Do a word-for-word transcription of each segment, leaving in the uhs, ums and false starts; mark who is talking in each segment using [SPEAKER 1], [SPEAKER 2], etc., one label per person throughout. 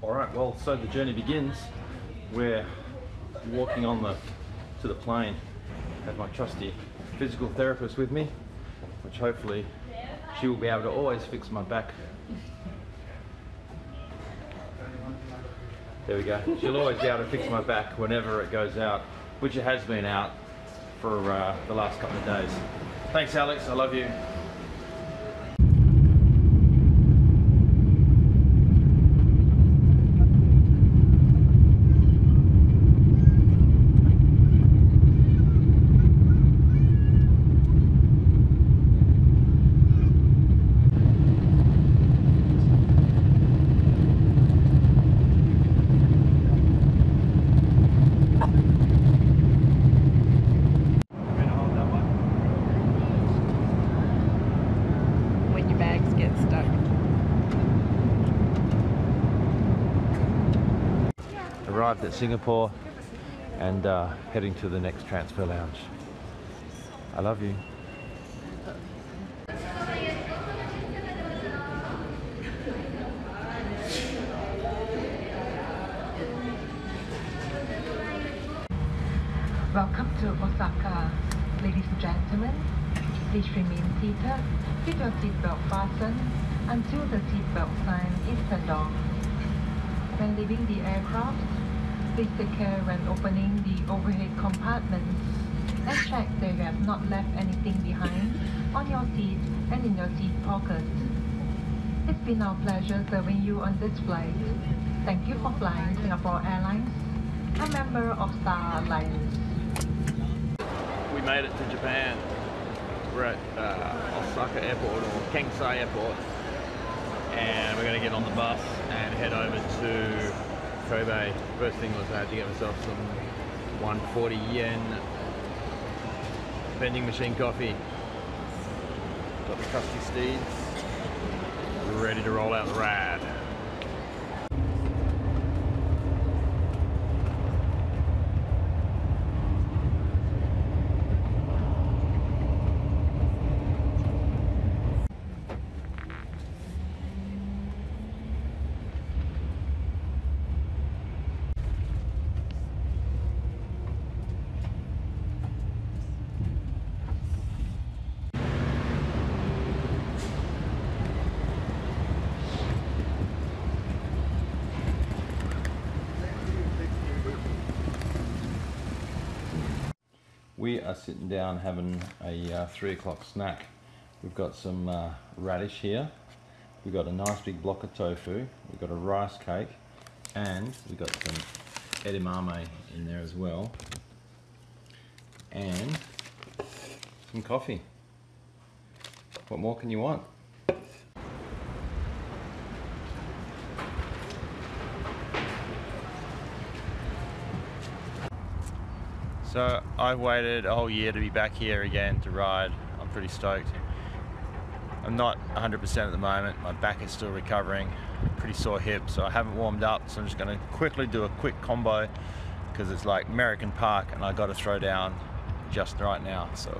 [SPEAKER 1] Alright, well, so the journey begins. We're walking on the to the plane. I have my trusty physical therapist with me, which hopefully she will be able to always fix my back. There we go. She'll always be able to fix my back whenever it goes out, which it has been out for uh, the last couple of days. Thanks, Alex. I love you. Arrived at Singapore and uh, heading to the next transfer lounge. I love you.
[SPEAKER 2] Welcome to Osaka. Ladies and gentlemen, please remain seated with your seatbelt fastened until the seatbelt sign is turned off. When leaving the aircraft, please take care when opening the overhead compartments and check that you have not left anything behind on your seat and in your seat pocket. It's been our pleasure serving you on this flight. Thank you for flying Singapore Airlines, a member of Star Alliance.
[SPEAKER 1] We made it to Japan. We're at uh, Osaka Airport, or Kansai Airport, and we're going to get on the bus and head over to Kobe. First thing was I had to get myself some one forty yen vending machine coffee. Got the trusty steeds ready to roll out the ride. We are sitting down having a uh, three o'clock snack. We've got some uh, radish here. We've got a nice big block of tofu. We've got a rice cake, and we've got some edamame in there as well, and some coffee. What more can you want? So I've waited a whole year to be back here again to ride. I'm pretty stoked. I'm not one hundred percent at the moment. My back is still recovering. Pretty sore hip, so I haven't warmed up. So I'm just going to quickly do a quick combo because it's like Nagai Park and I got to throw down just right now. So.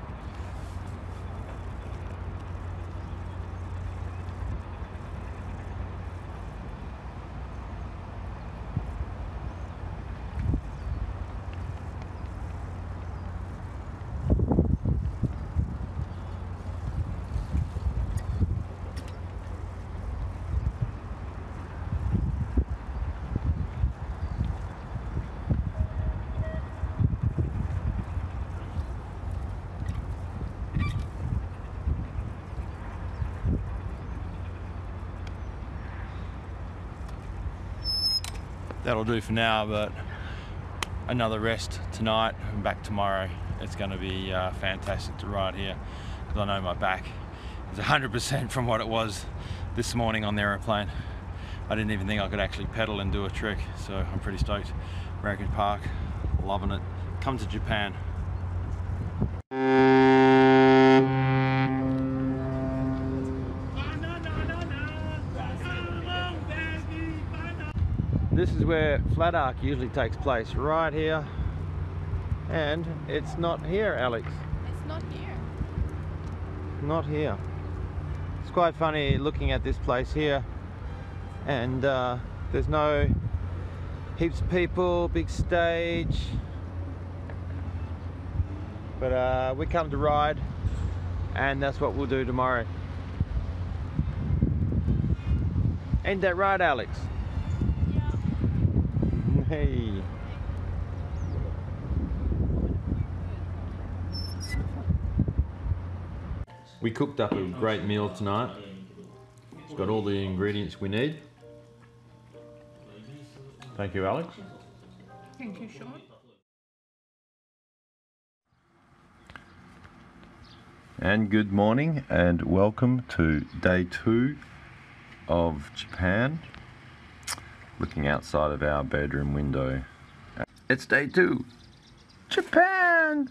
[SPEAKER 1] That'll do for now, but another rest tonight and back tomorrow. It's going to be uh, fantastic to ride here because I know my back is one hundred percent from what it was this morning on the aeroplane. I didn't even think I could actually pedal and do a trick, so I'm pretty stoked. Nagai Park, loving it. Come to Japan. This is where Flatark usually takes place, right here, and it's not here, Alex.
[SPEAKER 3] It's not here.
[SPEAKER 1] Not here. It's quite funny looking at this place here, and uh, There's no heaps of people, big stage. But uh, we come to ride, and that's what we'll do tomorrow. Ain't that right, Alex? Yeah. Hey. We cooked up a great meal tonight. It's got all the ingredients we need. Thank you, Alex.
[SPEAKER 3] Thank you, Shaun.
[SPEAKER 1] And good morning and welcome to day two of Japan. Looking outside of our bedroom window. It's day two. Japan!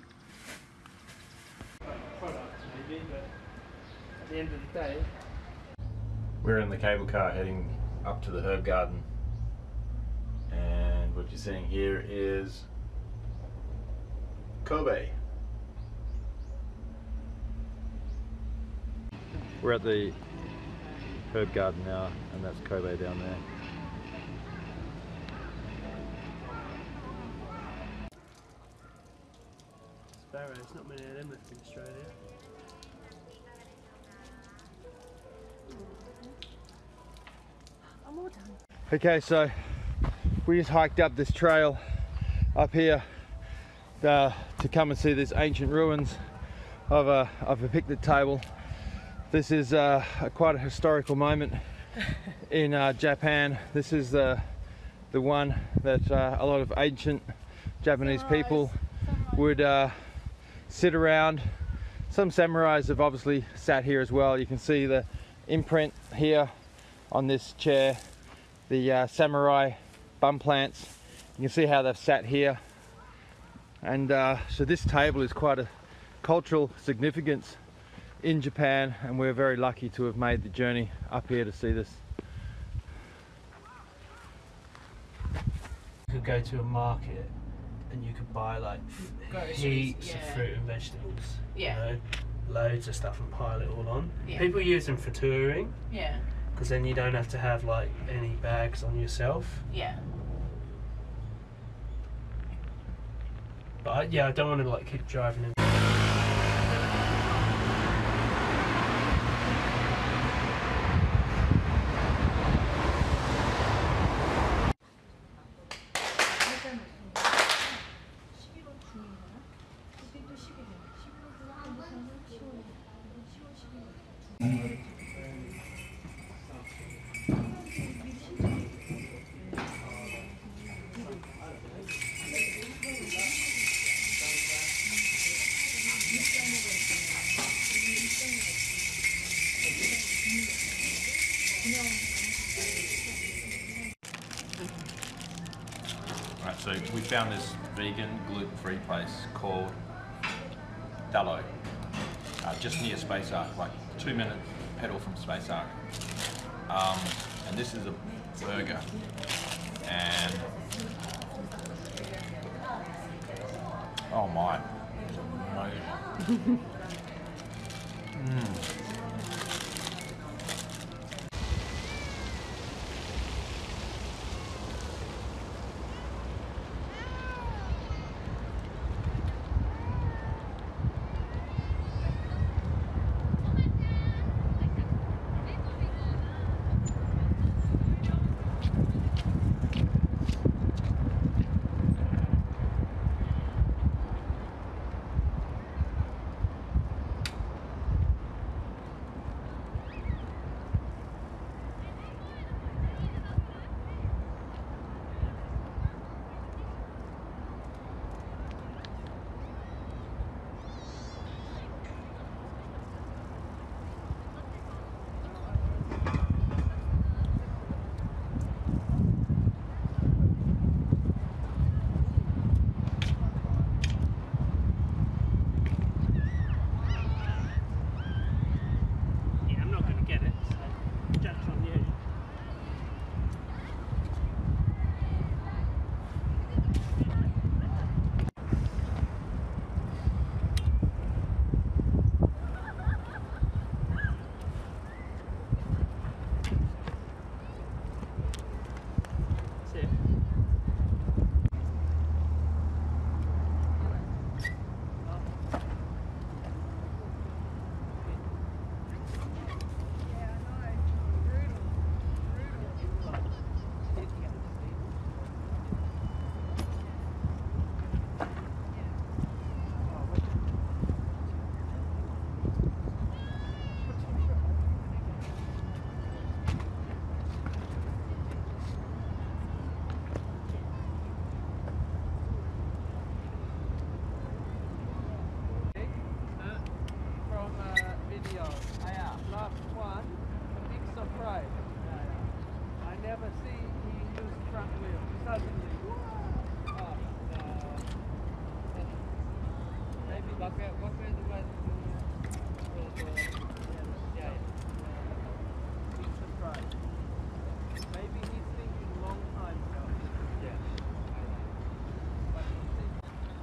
[SPEAKER 3] At the end of the day,
[SPEAKER 1] we're in the cable car heading up to the herb garden, and what you're seeing here is Kobe. We're at the herb garden now, and that's Kobe down there.
[SPEAKER 3] sparrows, not many of them left in Australia. I'm all done.
[SPEAKER 1] Okay, so we just hiked up this trail up here uh, to come and see these ancient ruins of a, of a picnic table. This is uh, a, quite a historical moment in uh, Japan. This is the, the one that uh, a lot of ancient Japanese people would uh, sit around. Some samurais have obviously sat here as well. You can see the imprint here on this chair, the uh, samurai bum plants. You can see how they've sat here. And uh, so this table is quite a cultural significance in Japan, and we're very lucky to have made the journey up here to see this.
[SPEAKER 3] You could go to a market and you could buy like
[SPEAKER 4] Groceries,
[SPEAKER 3] heaps
[SPEAKER 4] yeah.
[SPEAKER 3] of fruit and vegetables.
[SPEAKER 4] Yeah.
[SPEAKER 3] You know, loads of stuff and pile it all on.
[SPEAKER 4] Yeah.
[SPEAKER 3] People use them for touring
[SPEAKER 4] Yeah,
[SPEAKER 3] because then you don't have to have like any bags on yourself.
[SPEAKER 4] yeah.
[SPEAKER 3] But I, yeah, I don't want to like keep driving in.
[SPEAKER 1] Right, so we found this vegan, gluten-free place called Dallo, uh, just near Spaceark, like two minute pedal from Spaceark. Um, and this is a burger, and oh my, it's amazing. mm.
[SPEAKER 3] never see he used front wheel. Suddenly. Oh, no. Maybe what way, what way the way to do it? Yeah, yeah. He's surprised. Maybe he's thinking long time ago. Yeah. But he's thinking.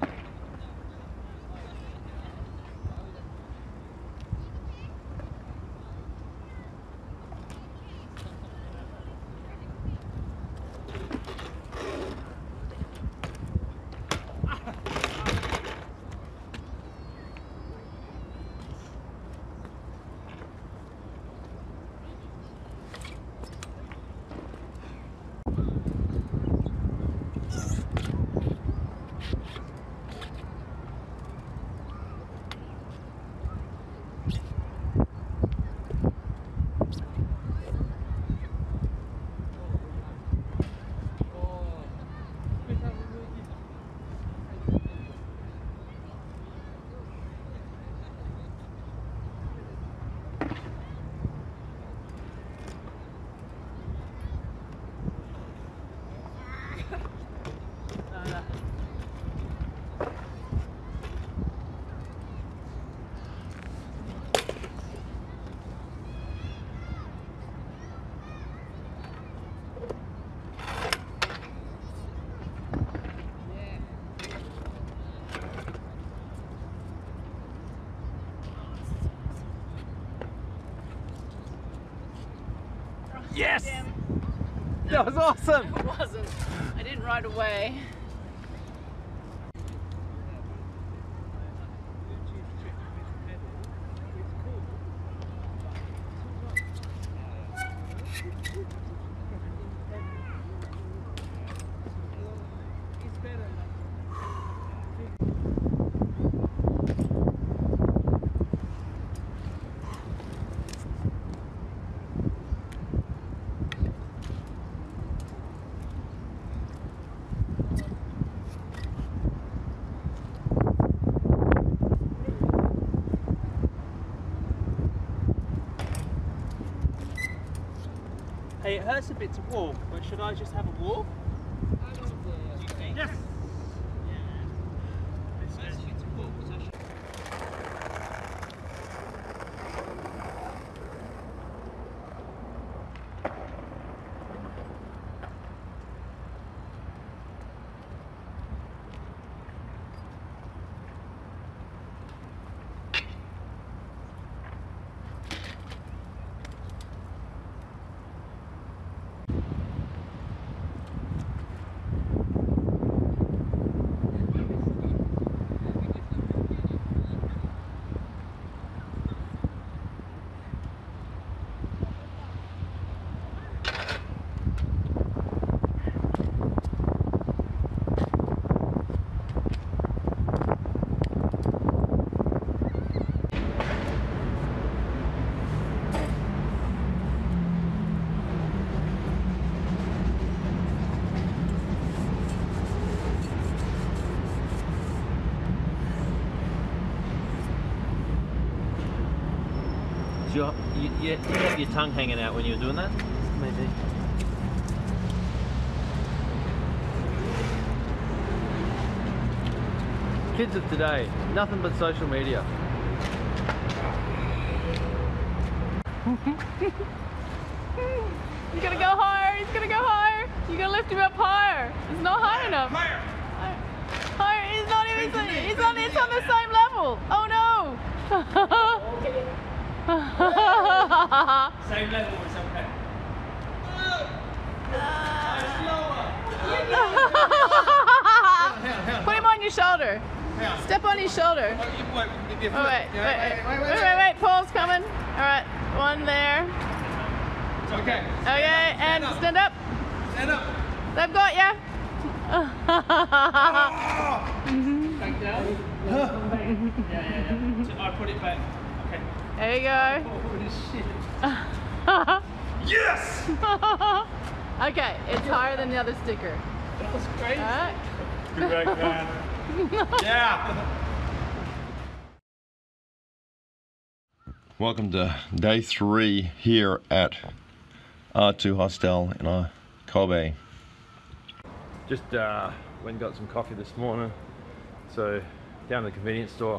[SPEAKER 4] Yes!
[SPEAKER 3] Damn.
[SPEAKER 4] That was awesome!
[SPEAKER 3] It wasn't. I didn't right away.
[SPEAKER 4] Hey, it hurts a bit to walk, but should I just have a walk? Yes!
[SPEAKER 5] You, you, you, you have your tongue hanging out when you're doing that?
[SPEAKER 4] Maybe.
[SPEAKER 5] Kids of today, nothing but social media.
[SPEAKER 6] He's gonna go higher, he's gonna go higher. You gotta lift him up higher. It's not high enough. Higher. Higher. He's not even, he's on, it's on the same level. Oh no.
[SPEAKER 4] Same level, it's okay.
[SPEAKER 6] Put him on your shoulder. Step on his shoulder. Oh, wait, wait, wait, wait, wait, wait, wait. Paul's coming. All right, one there.
[SPEAKER 4] It's okay.
[SPEAKER 6] Okay, and stand up.
[SPEAKER 4] Stand up.
[SPEAKER 6] They've got ya.
[SPEAKER 4] Back down. Yeah, yeah, yeah. So I put it back. Okay.
[SPEAKER 6] There you go.
[SPEAKER 4] Holy shit.
[SPEAKER 6] Yes! Okay, it's higher than the other sticker.
[SPEAKER 4] That was crazy.
[SPEAKER 6] All right.
[SPEAKER 4] Correct, man. Yeah.
[SPEAKER 1] Welcome to day three here at R two Hostel in a Kobe. Just uh, went and got some coffee this morning. So down to the convenience store.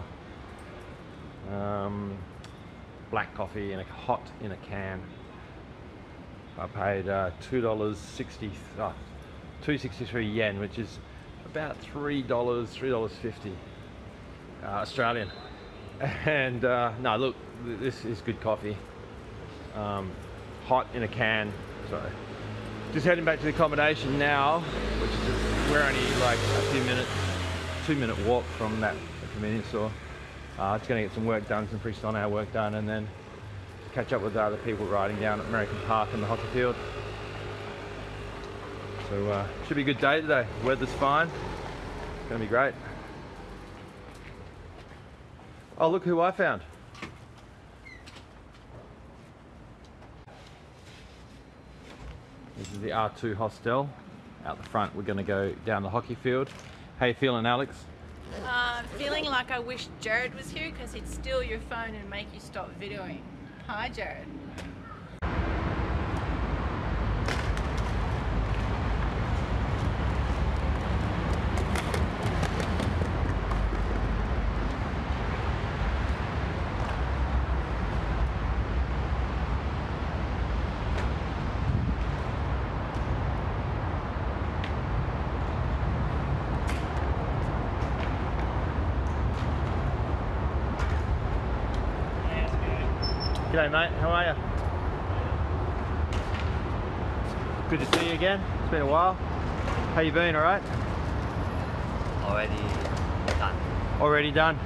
[SPEAKER 1] Um, black coffee in a hot in a can. I paid uh, two dollars sixty, oh, two sixty-three yen, which is about three dollars, three dollars fifty uh, Australian. And uh, no, look, this is good coffee. Um, hot in a can. So just heading back to the accommodation now, which is we're only like a few minutes, two minute walk from that convenience store. Uh, just going to get some work done, some Freestyle Now work done, and then catch up with the other people riding down at American Park in the hockey field. So uh, should be a good day today. Weather's fine. It's going to be great. Oh, look who I found. This is the R two Hostel. Out the front, we're going to go down the hockey field. How you feeling, Alex?
[SPEAKER 6] Uh, feeling like I wish Jared was here because he'd steal your phone and make you stop videoing. Hi, Jared.
[SPEAKER 1] G'day mate, how are you? Good to see you again. It's been a while. How you been, alright?
[SPEAKER 5] Already done.
[SPEAKER 1] Already done?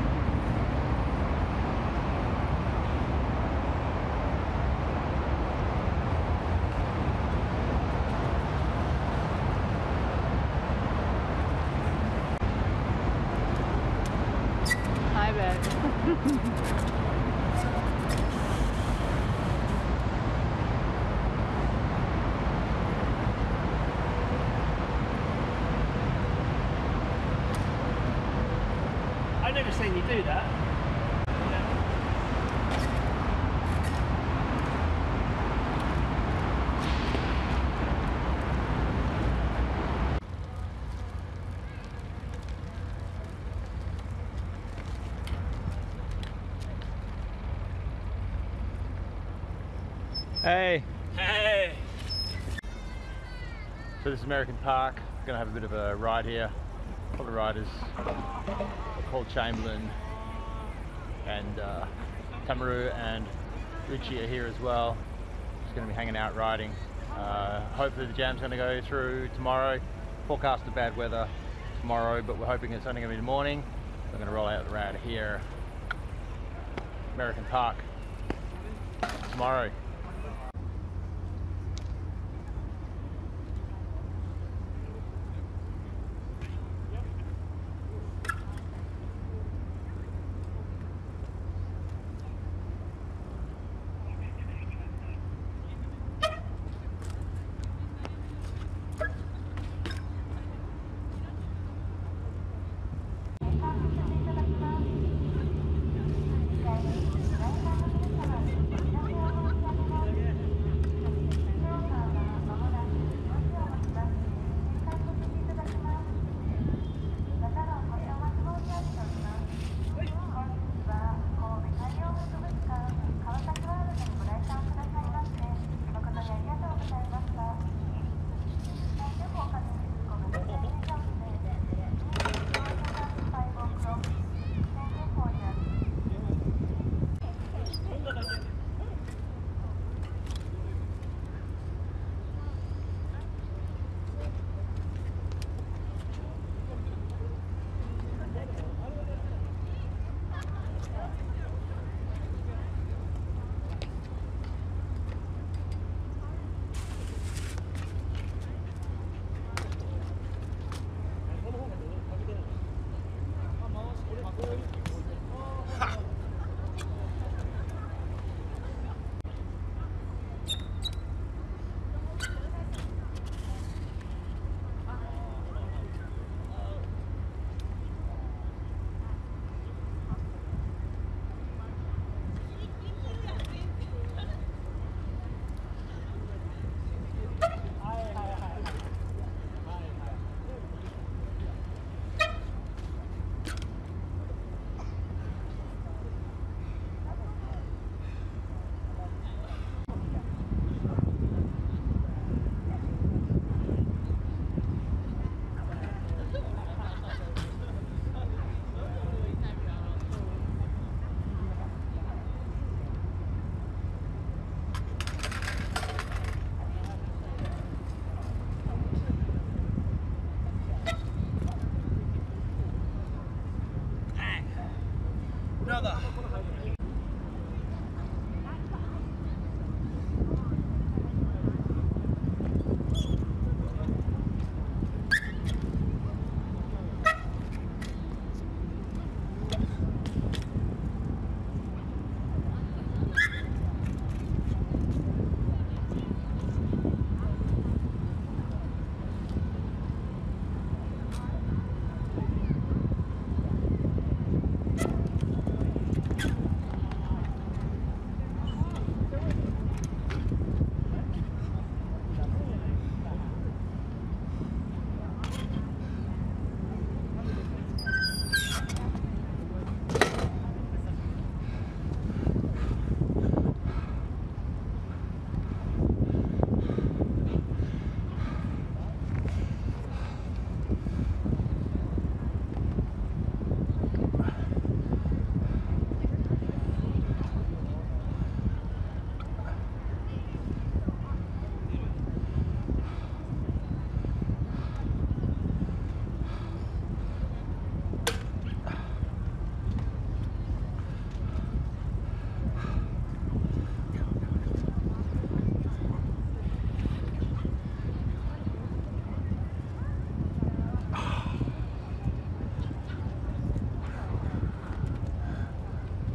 [SPEAKER 6] Hi, babe.
[SPEAKER 4] I've never seen you do that.
[SPEAKER 1] Hey!
[SPEAKER 4] Hey!
[SPEAKER 1] So this is American Park. We're gonna have a bit of a ride here. All the riders called Chamberlain and uh, Tamaru and Richie are here as well. Just going to be hanging out riding. Uh, hopefully the jam's going to go through tomorrow. Forecast of bad weather tomorrow, but we're hoping it's only going to be the morning. We're going to roll out around here, American Park, tomorrow.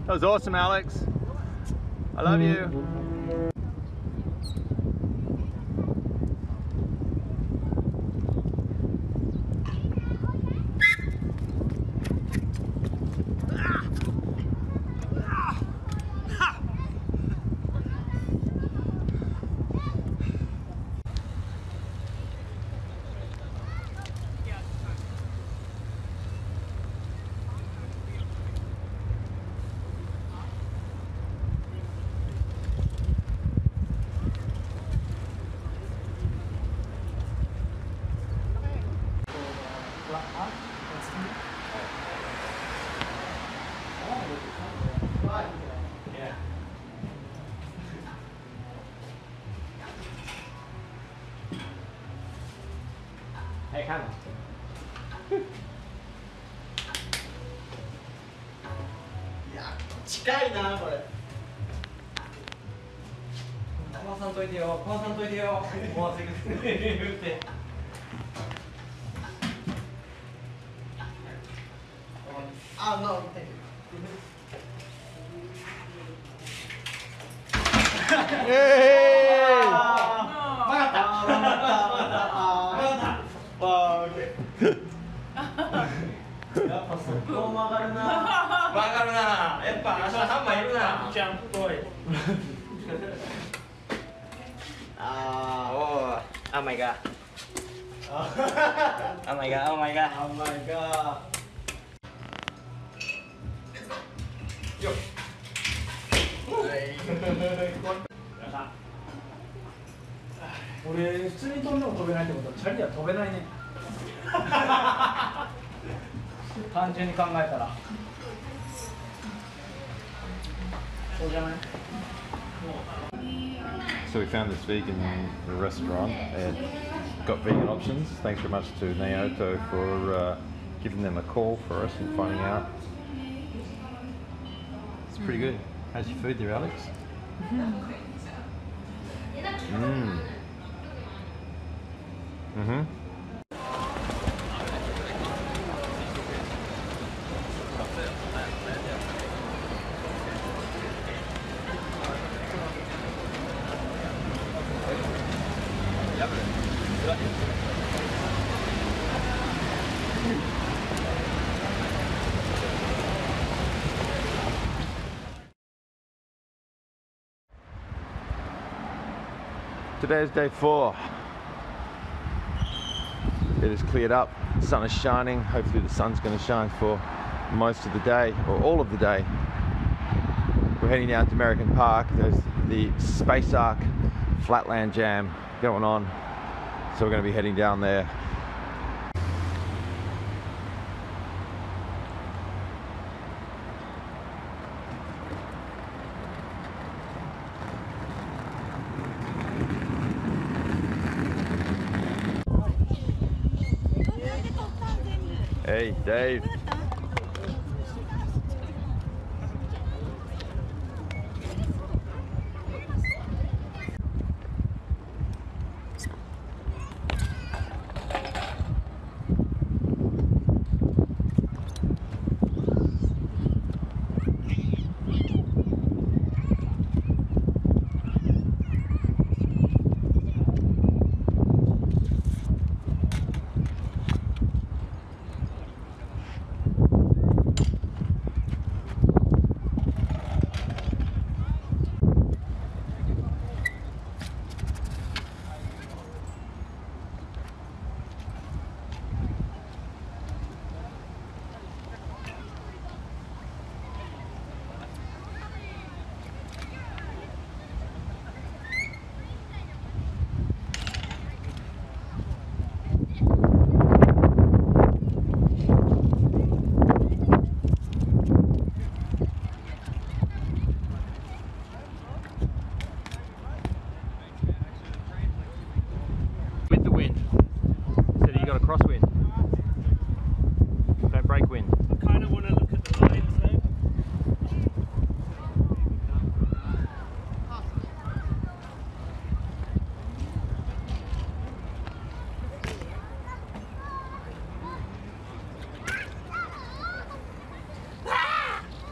[SPEAKER 1] That was awesome, Alex. I love you.
[SPEAKER 4] Hey, come on.
[SPEAKER 3] いや、近いな、これ。壊さんといてよ、壊さんといてよ。もうせっかく言って。あ、no, thank you.
[SPEAKER 1] イエーイ。
[SPEAKER 3] 曲がった。曲がった。あー、オッケー。やっぱそこ曲がるな。曲がるな。やっぱ足の半枚いるな。ジャンプボーイ。あー、おー。Oh my god. Oh my god. Oh my god. Oh my god. よっ。
[SPEAKER 7] 俺普通に飛んでも飛べないってことはチャリは飛べないね単純に考えたらそうじゃない
[SPEAKER 1] So we found this vegan restaurant and got vegan options. Thanks very much to Naotada for uh, giving them a call for us and finding out. It's pretty good. How's your food there, Alex? Mmm. Mm-hmm. Today's day four. It is cleared up, the sun is shining. Hopefully the sun's going to shine for most of the day, or all of the day. We're heading down to American Park. There's the Spaceark flatland jam going on, so we're going to be heading down there. Hey, Dave.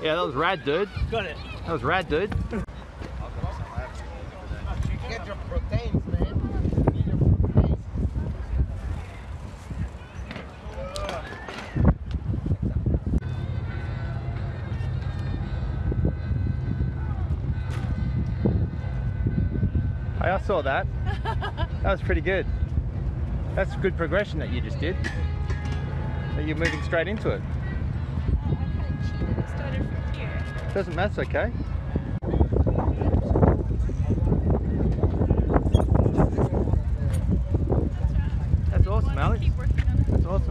[SPEAKER 1] Yeah, that was rad, dude.
[SPEAKER 4] Got it.
[SPEAKER 1] That was rad, dude.
[SPEAKER 8] Get your proteins, man. Need your proteins.
[SPEAKER 1] Hey, I saw that. That was pretty good. That's good progression that you just did. That you're moving straight into it. Doesn't matter, okay? That's awesome, Alex. That's awesome.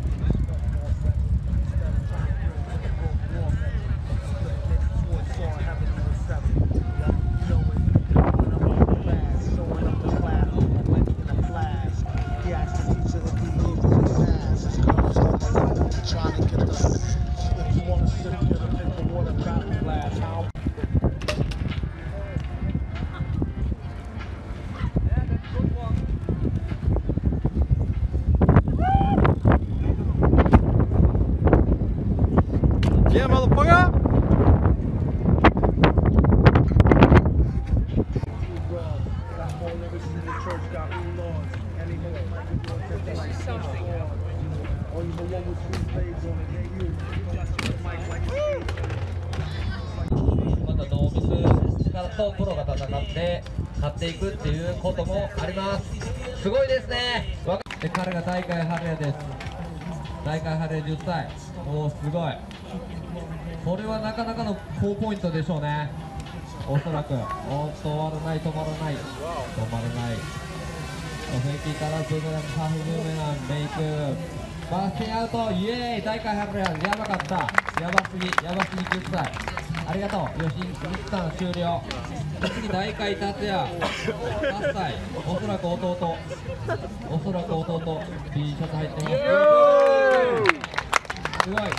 [SPEAKER 1] Yeah, motherfucker!
[SPEAKER 9] またノービスからとプロが戦って勝っていくっていうこともあります。すごいですね。で彼が大会ハレーです。大会ハレーじゅっさい。おお、すごい。これはなかなかの高ポイントでしょうね。おそらく。おっと、終わらない、止まらない。止まらない。フェイキーからブーメラン、ハーフブーメラン、メイク。バースピンアウト、イエーイ、大会ハレー、やばかった。やばすぎ、やばすぎじゅっさい。ありがとう。よし、一旦終了。次、大会達也。はっさい。おそらく弟。おそらく弟。T シャツ入ってます。すごい。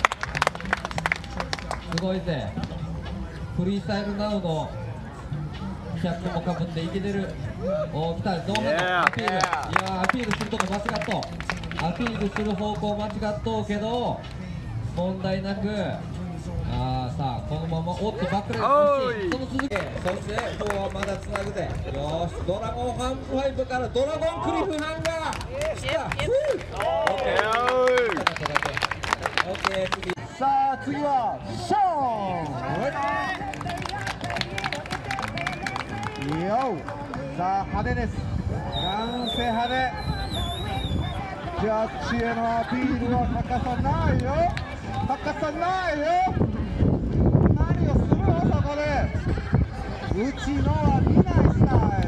[SPEAKER 9] すごいぜ。フリースタイルナウのキャップもかぶっていけてる。おー、来た。ノーハンドアピール。いやー、アピールするとこ間違っとう。アピールする方向間違っとうけど、問題なく。あー、さあ、このまま、おっと、バックレーン、その続き。そして、今日はまだつなぐぜ。よし、ドラゴンハンファイブからドラゴンクリフハンガー。来た。オッケー。オッケー、次。
[SPEAKER 8] さあ次はショーン。よさあ派手です。なんせ派手。ジャッジへのアピールは欠かさないよ。欠かさないよ。何をするのそこで。うちのは見ないスタイル。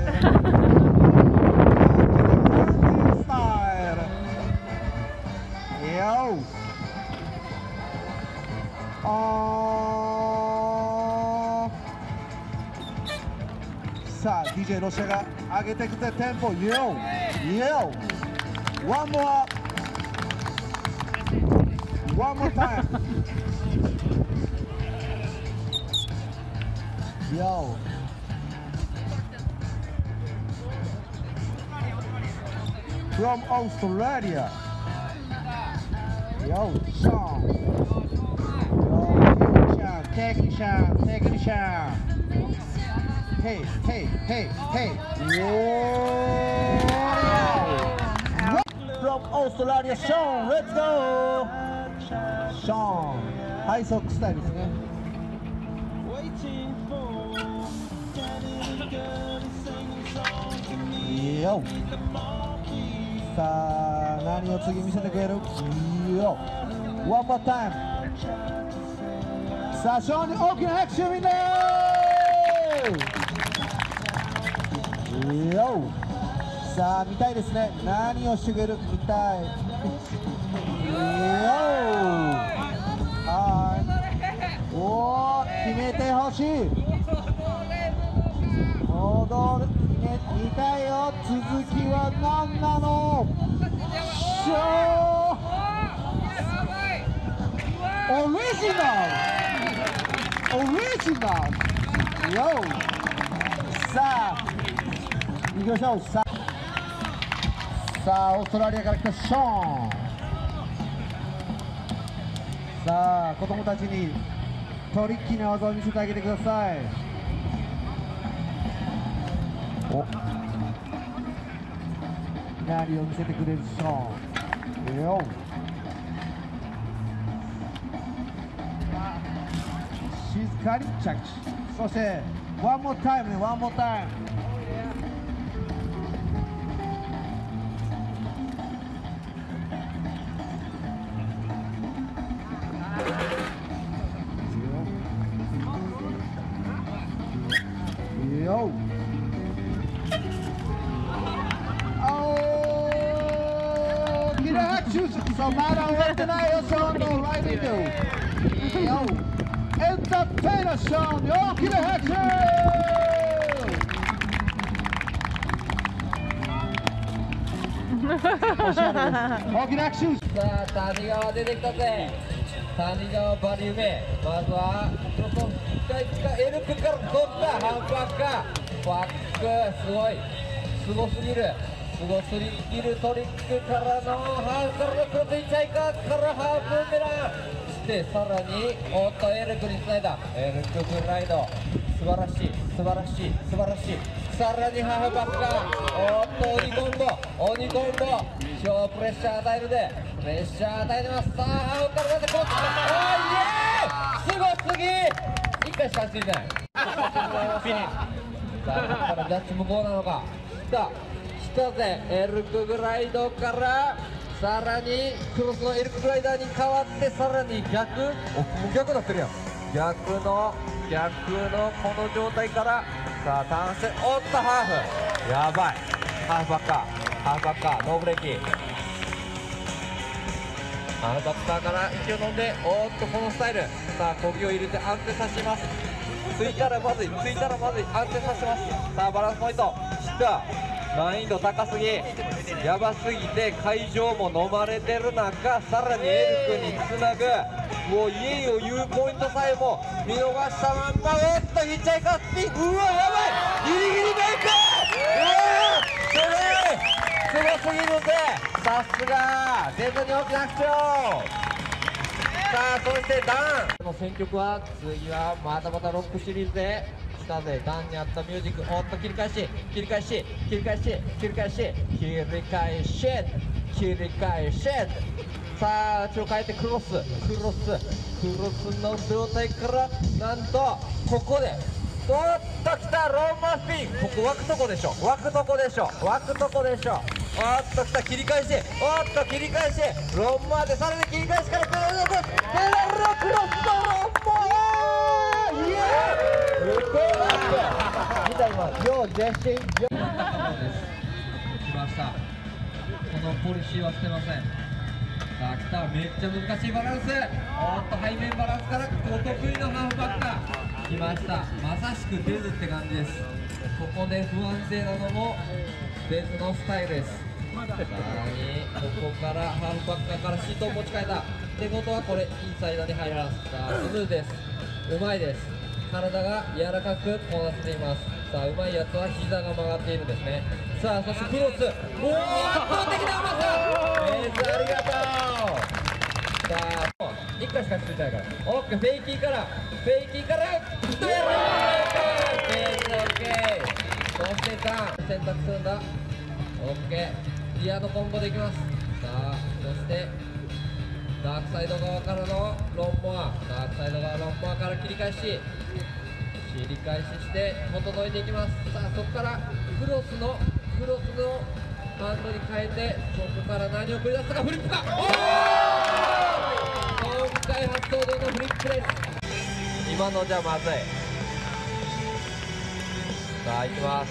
[SPEAKER 8] スタイル。よあさあ ディージェー ロシアが上げてきてテンポよよワンモアワンモアタイムよfrom Australia yo Shaun Technician, technician. Hey, hey, hey, hey. Whoa. From Australia, Shaun, let's go. Shaun, ハイソックスタイルですね。よ。さあ、何を次見せてくれる？よ。One more time. さあ、ショーンに大きな拍手みんなーよさあ、見たいですね。何をしてくれる見たいよはいおー、決めてほしい戻る、決め、見たいよ続きは何なのショーオリジナルオリジナルよさあ行きましょうさあさあオーストラリアから来たショーンさあ子供たちにトリッキーな技を見せてあげてください。お、何を見せてくれるでしょう。よ静かに着地、そしてワンモータイムね、ワンモータイム。よ大きな拍手。そう、まだ終わってないよ、ショーンのライディング。よエンターテイナーショーン、大きな拍手。大きな拍手。
[SPEAKER 9] さあ、谷川出てきたぜ。谷川バリュメ、まずはちょっと一回使エルクから取ったハーフバックかバック、すごいすごすぎる、すごすぎるトリックからのハーフからのクロスインチャイカーからハーフメランして、さらにおっとエルクにつないだ、エルクグライド、素晴らしい素晴らしい素晴らしい。さらにハーフバックか、おっと鬼コンボ鬼コンボ、超プレッシャー与えるでプレッシャー与えてます。さあハーフから出てこっち、おーイエーイ、すごすぎ、一回しかついてない。さあここからジャッジ向こうなのか、来た来たぜ、エルクグライドからさらにクロスのエルクグライダーに変わって、さらに逆、お逆になってるやん、逆の逆のこの状態から、さあターンして、おっとハーフ、やばい、ハーフバッカーハーフバッカーノーブレーキ、ハーフバッカーから息を飲んで、おっとこのスタイル、さあ漕ぎを入れて安定させます。ついたらまずい、ついたらまずい、安定させます。さあバランスポイントきた、難易度高すぎ、やばすぎて会場も飲まれてる中、さらにエルクにつなぐ、もう家を言うポイントさえも見逃したまんま、おっとヒッチャイカースピン、うわやばい、ギリギリメイク、うわすごいすごすぎるぜ、さすがデズに大きな拍手を。さあそしてダンの選曲は、次はまたまたロックシリーズで来たぜ、ダンにあったミュージック、おっと切り返し切り返し切り返し切り返し切り返し切り返し、さあ後ろ変えてクロスクロスクロスの状態から、なんとここでおっときた、ローマスピン、ここ湧くとこでしょ湧くとこでしょ湧くとこでしょ、おっときた、切り返し、おっと切り返しロンマーで、さらに切り返しからペダルクロスペダルクロスとロンマー、イエーイ、ウケーッ見た今、ようジェシンよ来ました、このポリシーは捨てません。さあ来た、めっちゃ難しいバランス、おっと背面バランスからお得意のハーフバッカー来ました、まさしくデズって感じです。ここで不安定なのもデズのスタイルです。さらにここからハーフバッカーからシートを持ち替えたってことは、これインサイドに入らず、さあスムーズです、うまいです、体が柔らかくこなせています。さあうまいやつは膝が曲がっているんですね。さあそしてクロス、おお圧倒的な甘さ、デズありがとう。さあいっかいしかついてないから、オッケー、フェイキーからフェイキーからドヤローデズオッケー、そしてターン選択するんだ、オッケー、リアのコンボでいきます。さあそしてダークサイド側からのロンモア、ダークサイド側ロンモアから切り返し切り返しして整えていきます。さあそこからクロスのクロスのハンドに変えて、そこから何を繰り出すか、フリップか、おお今回初登場のフリップです。今のじゃまずい。さあ行きます。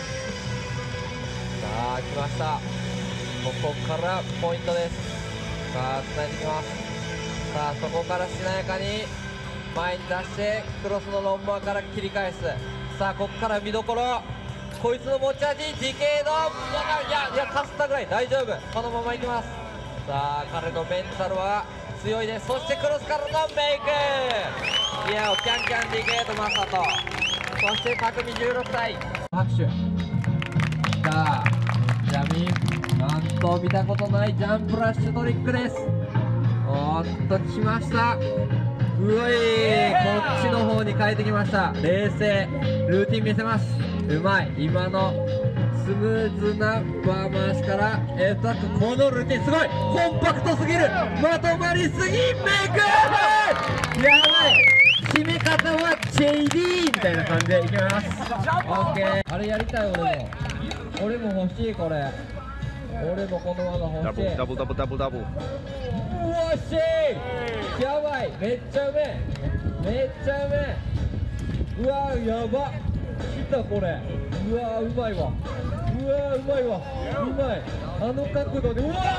[SPEAKER 9] さあ来ました、ここからポイントです。さあ伝えていきます。さあそこからしなやかに前に出してクロスのロンマーから切り返す。さあここから見どころ、こいつの持ち味 ディケード、いやいやかすったぐらい大丈夫、このままいきます。さあ彼のメンタルは強いです。そしてクロスからのメイク、いやキャンキャン ディケードマサト、そして匠じゅうろくさい拍手。さあジャミン、なんと見たことないジャンプラッシュトリックです。おーっと来ました、ううおい、こっちの方に変えてきました。冷静、ルーティン見せます。うまい、今のスムーズなバー回しからえーとこのルーティンすごいコンパクトすぎる、まとまりすぎ、メイクやばい、締め方はジェイディーみたいな感じでいきます。オッケー、あれやりたい、俺も俺も欲しい、これ俺もこのまま欲しい。
[SPEAKER 1] ダブルダブルダブルダブル。
[SPEAKER 9] うわっしー、やばい、めっちゃうめえ、めっちゃうめえ、うわやば、来たこれ、うわうまいわ、うわうまいわ、うまい、あの角度で、うわーめっちゃ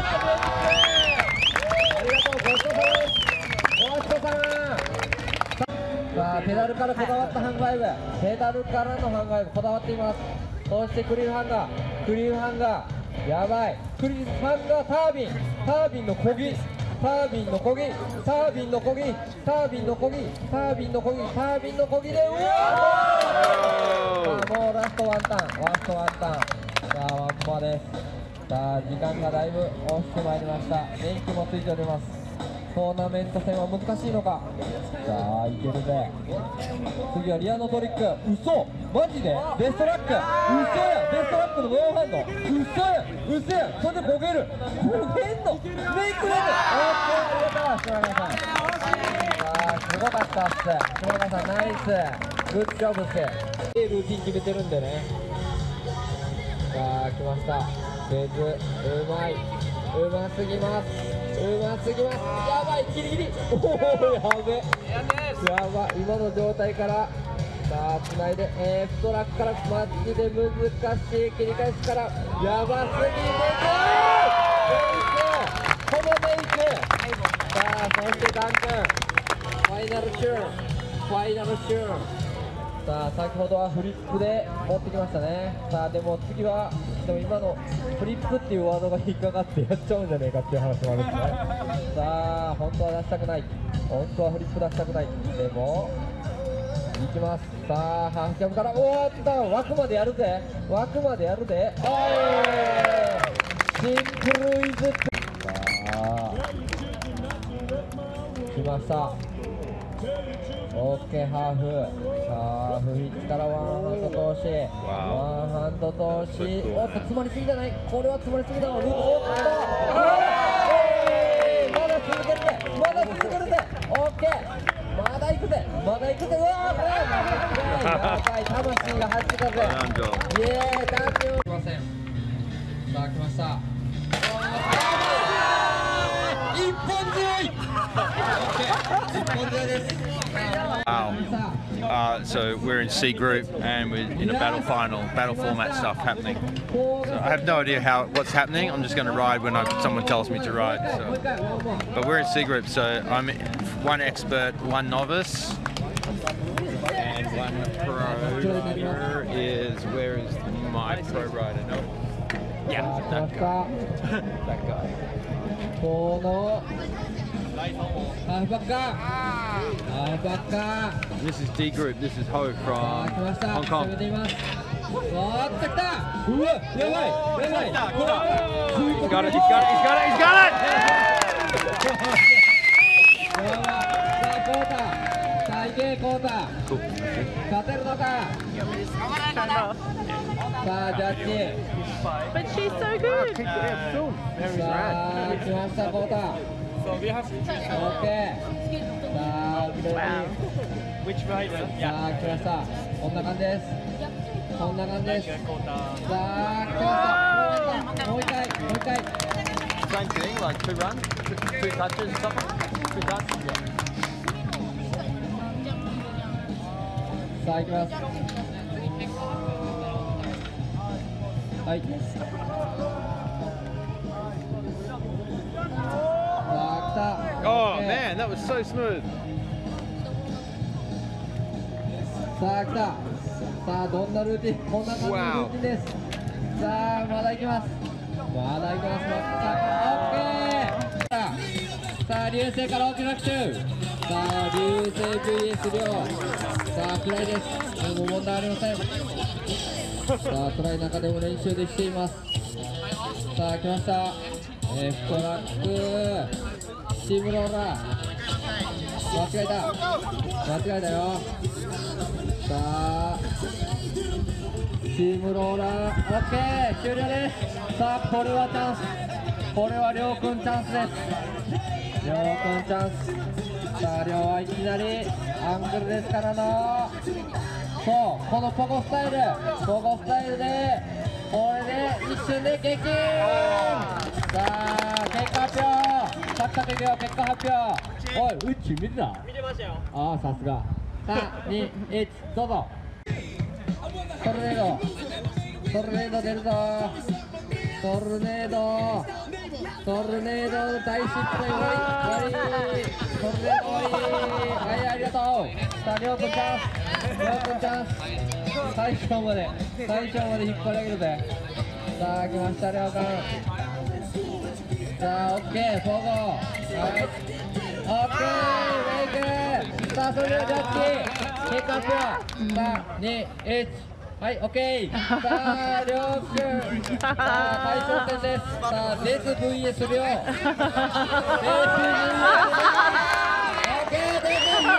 [SPEAKER 9] ありがとう、ごちそうさまです、ごちそうさま。さあペダルからこだわったハンドワイブ、ペダルからのハンドワイブこだわっています。そしてクリームハンガー、クリームハンガーやばい、クリームハンガータービン、タービンのこぎ、タービンのこぎ、タービンのこぎ、タービンのこぎ、タービンのこぎ、タービンのこぎで、うわー、さあもうラストワンターン、ラストワンターン、さあワンコマです。さあ時間がだいぶ押してまいりました。電気もついております。トーナメント戦は難しいのか。さあいけるぜ。次はリアのトリック、嘘マジでベストラック、嘘や、ベストラックのノーハンド、嘘や嘘や、それでボケる、ボケんの、メイクレード、オッケー、ありがとう島村さん。さあすごかったっす、島村さんナイス、グッジョブっす。ルーティン決めてるんでね。さあ来ました、ベズ、うまい、うますぎます、うますぎます、やばい、ギリギリ、おおやべ、やばい、今の状態から、さあつないで、えー、フットラックからマジで難しい切り返しから、やばすぎ、メイク、このメイク、さあそしてダン君、ファイナルシューン、ファイナルシューン。さあ先ほどはフリップで持ってきましたね。さあでも次は、でも今のフリップっていうワードが引っかかってやっちゃうんじゃねえかっていう話もあるんですね。さあ本当は出したくない、本当はフリップ出したくない、でもいきます。さあハーフキャブから、おーっと枠までやるぜ、枠までやるぜ、おーい、シンプルイズ、さあ来ました、オッケーハーフ、さあフリッチからワンハンド通し、ワンハンド通し、おっと詰まりすぎじゃない、これは詰まりすぎだわ、おっと、えー、まだ続けるぜ、まだ続けるぜ、オッケー、まだ行くぜ、まだ行くぜ、うわー、これやばい、魂が走ってたぜ、イエーイ、ダンジョン、来ません。さあ来ました、一本強い、一本強いです。
[SPEAKER 1] Wow. Uh, so we're in C group and we're in a battle final, battle format stuff happening. So I have no idea how what's happening. I'm just going to ride when I, someone tells me to ride. So. But we're in C group, so I'm one expert, one novice, and one pro is where is my pro rider? No. Yeah, that guy. That guy. This is D group. This is Ho from Hong Kong. He's got it. He's got it. He's got it. He's got it. Cool.
[SPEAKER 6] But she's so good.
[SPEAKER 3] So we have to choose
[SPEAKER 9] Okay.
[SPEAKER 3] wow. Which rider?
[SPEAKER 9] さあ来ました。こんな感じです。こんな感じです。さあ来ました。もう一回、もう一回。
[SPEAKER 3] Same thing, like two runs, two touches, something. Two touches. Yeah.
[SPEAKER 9] さあ行きます。はい。
[SPEAKER 1] Oh man, that was so smooth.
[SPEAKER 9] さあ来た。さあどんなルーティン、こんな感じのルーティンです。さあまだ行きます。まだ行きます。オッケー。さあ流星から大きな拍手。さあ流星 ブイエス 量。さあ暗いです。もう問題ありません。さあ暗い中でも練習でしています。さあ来ました。えー、フットラック。スチームローラー、ス間違えた間違えたよ。さあチームローラー OK 終了です。さあこれはチャンス、これはりょうくんチャンスです。りょうくんチャンス。さありょうはいきなりアングルですからの、そうこのポコスタイルポコスタイルでこれで一瞬で激変。さあ結果発表、サクサクいくよ。結果発表。おい、うち見てた？
[SPEAKER 4] 見てましたよ。
[SPEAKER 9] ああさすが。さんにいちどうぞ。トルネードトルネード出るぞ。トルネードトルネード大失敗。終わり終わり。トルネード終わり。はいありがとう。さありょうくんチャンス、りょうくんチャンス。最初まで最初まで引っ張り上げるぜ。さあ来ましたりょうくん。さあオッケーフォーゴー。はいオッケーメイク。さあそれではジャッジ結果発表。さんにいちはい、オッケー。さあ、りょうくん。さあ、対象戦です。さあ、デス ブイエス りょう。デス ブイエス。オッケー、デ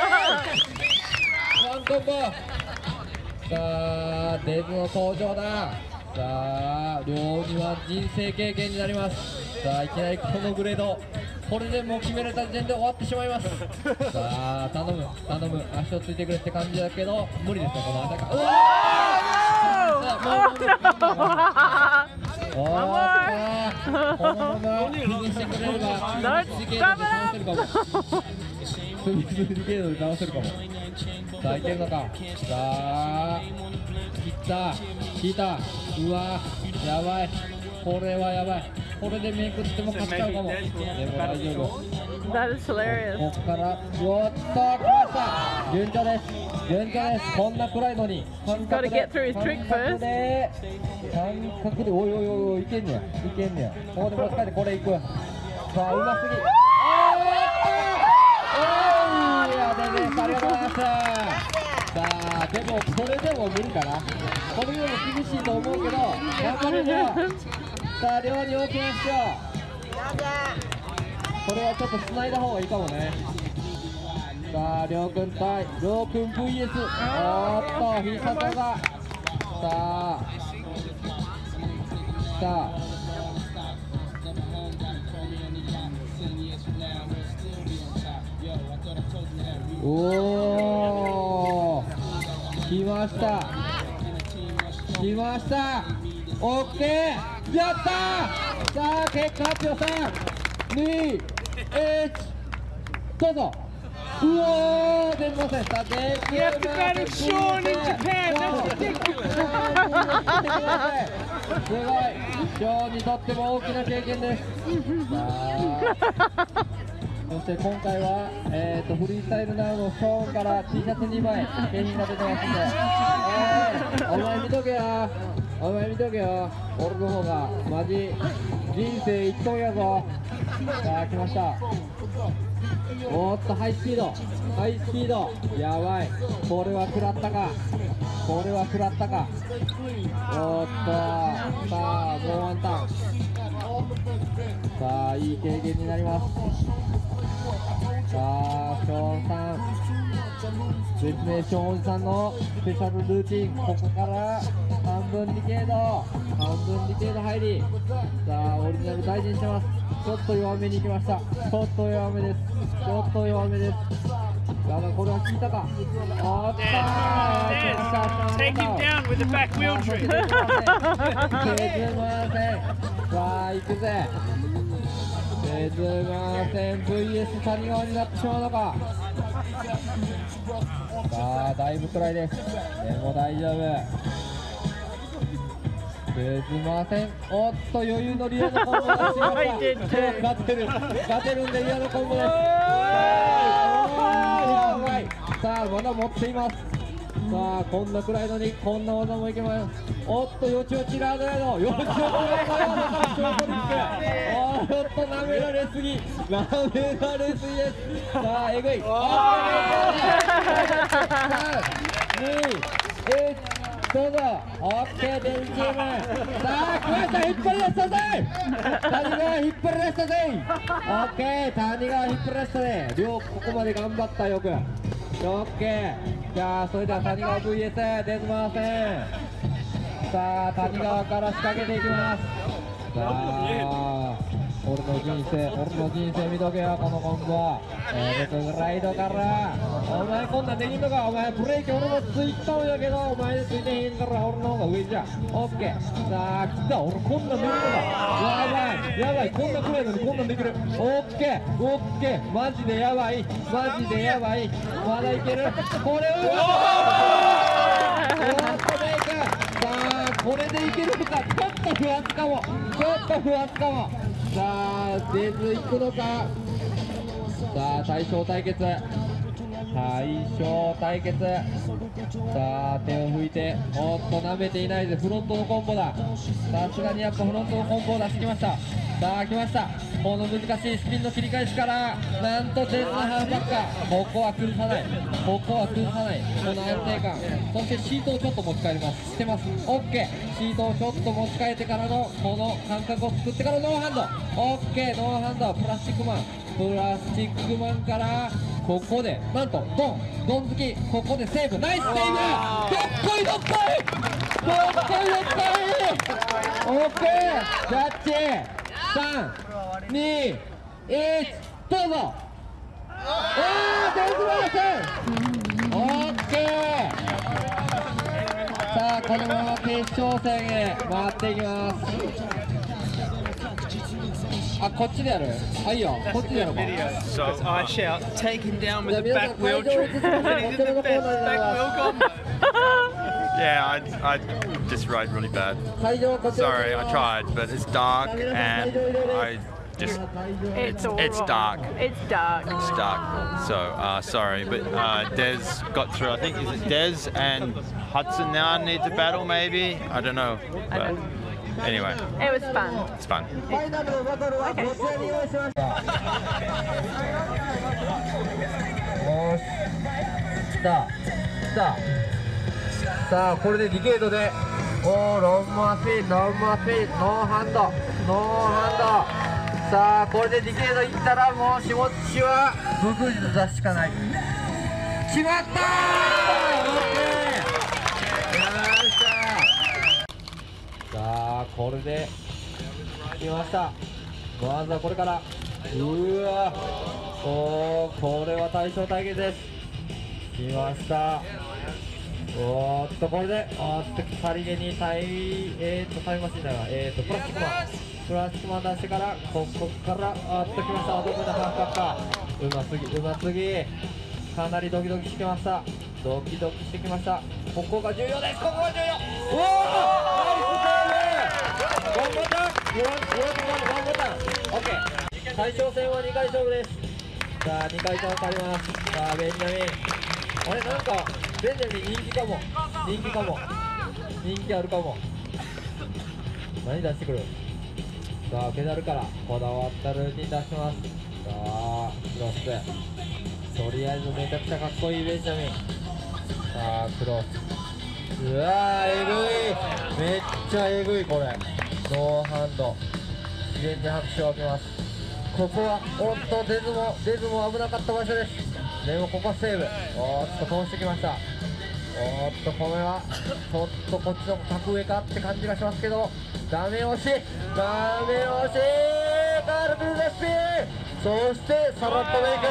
[SPEAKER 9] ス。ワンコンボ。さあ、デスの登場だ。さあ、りょうには人生経験になります。さあ、いきなりこのグレード。これでもう決められた時点で終わってしまいます。さあ、頼む、頼む、足をついてくれって感じだけど、無理ですね、このアタック。うわー！このままフィニッシュしてくれれば、スリーケードで倒せるかも。スリーケードで倒せるかも。さあ、いけるのか。さあ、切った、引いた。うわー、やばい。これはやばい。これでメイクっても勝っちゃうかも。でも大丈夫。
[SPEAKER 6] That is hilarious.
[SPEAKER 9] ここからおっと来ました。順調です順調です。こんな暗いのに感覚で
[SPEAKER 6] Gotta get through his trick
[SPEAKER 9] 感覚
[SPEAKER 6] first.
[SPEAKER 9] で感覚でおいおいおいおいいけんねやいけんねや。ここで持ち帰ってこれいく。さあうますぎ。おーいやでねありがとうございました。さあでもこれでも無理かな。これでも厳しいと思うけど頑張るぞ。さあ両に大きな足を。これはちょっと繋いだ方がいいかもね。さありょうくん対りょうくん ブイエス。 おーっと必殺技。さあさあおー来ました来ました。オッケーやったー。さあ結果発表。さんにいちどうぞ。うおー出ません。さあデス
[SPEAKER 4] You have to battle Shaun in Japan. That's ridiculous.
[SPEAKER 9] すごい。ショーンにとっても大きな経験です。さあそして今回は、えー、とフリースタイルナウのショーンから T シャツにまい景品が出てますんで、えー、お前見とけよお前見とけよ。俺の方がマジ人生一等やぞ。さあ来ました。おーっとハイスピードハイスピードやばい。これは食らったかこれは食らったか。おーっとさあもうワンターン。さあいい経験になります。さあショーンさん説明ショーンおじさんのスペシャルルーティン。ここから半分ディケード半分ディケード入り。さあオリジナル大事にしてます。ちょっと弱めに行きました。ちょっと弱めですちょっと弱めです。だがこれは効いたか。おっとー
[SPEAKER 4] Take him down with the back wheel trick.
[SPEAKER 9] デズマーセン。さあ行くぜ。デズマーセン ブイエス 谷川になってしまうのか。さあだいぶ暗いです。でも大丈夫。デズマーセン。おっと余裕のリアのコンボが強か勝てる勝てるんでリアのコンボです。やばい。さあまだ持っています。さあこんな暗いのにこんな技もいけます。おっとよちよちラードライドよちよちラードライドショートリック。おっと舐められすぎ舐められすぎです。さあえぐい。さんにいちどうぞ。オッケー、デルチーム。さあ、来ました、引っ張り出したぜ。谷川引っ張り出したぜ。オッケー、谷川引っ張り出したね。両ここまで頑張ったよく。オッケー。じゃあ、それでは谷川 ブイエス デズマーセン。さあ、谷川から仕掛けていきます。さあ、俺の人生、俺の人生見とけよ、このコンボ。えー、僕グライドから、お前こんなんできんのか、お前ブレーキ俺もついたんやけど、お前ついてへんから俺の方が上じゃ。オッケー。さあ、来た、俺こんなんできるのか。やばい、やばい、こんなくらいのにこんなんできる。オッケー、オッケー、マジでやばい、マジでやばい、まだいける。これを、おーっとメイク。さあ、これでいけるのか、ちょっと不安かも、ちょっと不安かも。さあ、デズ行くのか。さあ、対象対決、対象対決。さあ、手を拭いて、おっと舐めていないでフロントのコンボだ。さすがにやっぱフロントのコンボを出してきました。さあ、来ました。この難しいスピンの切り返しから、なんとデズのハーフバッカー。ここは崩さない、ここは崩さない、この安定感。そしてシートをちょっと持ち帰ります。してます。オッケー。シートをちょっと持ち帰ってからのこの感覚を作ってからノーハンド。オッケー、ノーハンド。プラスチックマン、プラスチックマンからここでなんとドンドン突き、ここでセーブ、ナイスセーブ。どっこいどっこいどっこいどっこい。オッケー、ジャッジ。さん、に、いち、どうぞ。あー、デズマーセン。オッケー。さあ、このまま決勝戦へ回っていきます。あ、こっちでやる。あ、いいよ、こっちでやろうか。
[SPEAKER 4] So I shout, take him down with the back wheel trip, and he did the best back wheel combo.
[SPEAKER 1] Yeah, I, I just rode really bad. Sorry, I tried, but it's dark and I just
[SPEAKER 6] It's
[SPEAKER 1] it's,
[SPEAKER 6] all
[SPEAKER 1] it's
[SPEAKER 6] wrong.
[SPEAKER 1] dark.
[SPEAKER 6] It's dark.
[SPEAKER 1] It's dark. So uh, sorry, but uh, Dez got through. I think is it Dez and Hudson now need to battle maybe. I don't know.
[SPEAKER 6] I
[SPEAKER 1] But
[SPEAKER 6] don't know.
[SPEAKER 1] anyway,
[SPEAKER 6] It was fun.
[SPEAKER 1] it's fun.
[SPEAKER 9] ファイナルのバトルはこちらに用意しました。よし、来た来た。さあ、これでディケードで、おー、ロンモアスピン、ロンモアスピン、ノーハンド、ノーハンド。さあ、これでディケードいったらもう下地はブクジと出すしかない。決まったー。オッケー。よっしゃー。さあ、これで来ました。まずはこれから、うわ、おー、これは対象対決です。来ました。おーっと、これで、おーっと、さりげにタイ、えーっと、タイムマシンだな、えーっと、プラスチックマン、プラスチックマン出してから、ここから、あーっと、来ました、ドブでハーフバッカー、うますぎ、うますぎ、かなりドキドキしてきました、ドキドキしてきました、ここが重要です、ここが重要、おー、ナイスセーブ、ワンボタン、ワンボタン、オッケー、対象戦はにかい勝負です、さあ、にかいと分かります、さあ、ベンジャミン、あれ、なんか、ベンジャミン人気かも、人気かも、人気あるかも。何出してくる。さあ、ペダルからこだわったルーティン出します。さあ、クロス。とりあえずめちゃくちゃかっこいいベンジャミン。さあ、クロス。うわー、えぐい。めっちゃえぐい、これ。ノーハンド。自然に拍手を浴びます。ここは、おっと、デズも、デズも危なかった場所です。でもここはセーブ。おーっと通してきました。おーっとこれはちょっとこっちの格上かって感じがしますけど、ダメ押しダメ押しカルブルスピン、そしてさらっとメイク、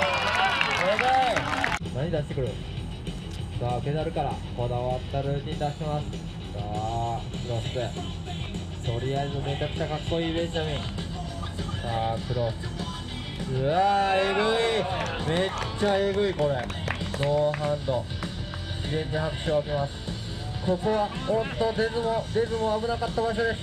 [SPEAKER 9] 何出してくる。さあ、ペダルからこだわったルーティン出します。さあ、クロス、とりあえずめちゃくちゃかっこいいベンジャミン。さあ、クロス、うわー、えぐい、めっちゃえぐい、これノーハンド、自然に拍手を浴びます。ここはおっと、デズもデズも危なかった場所です。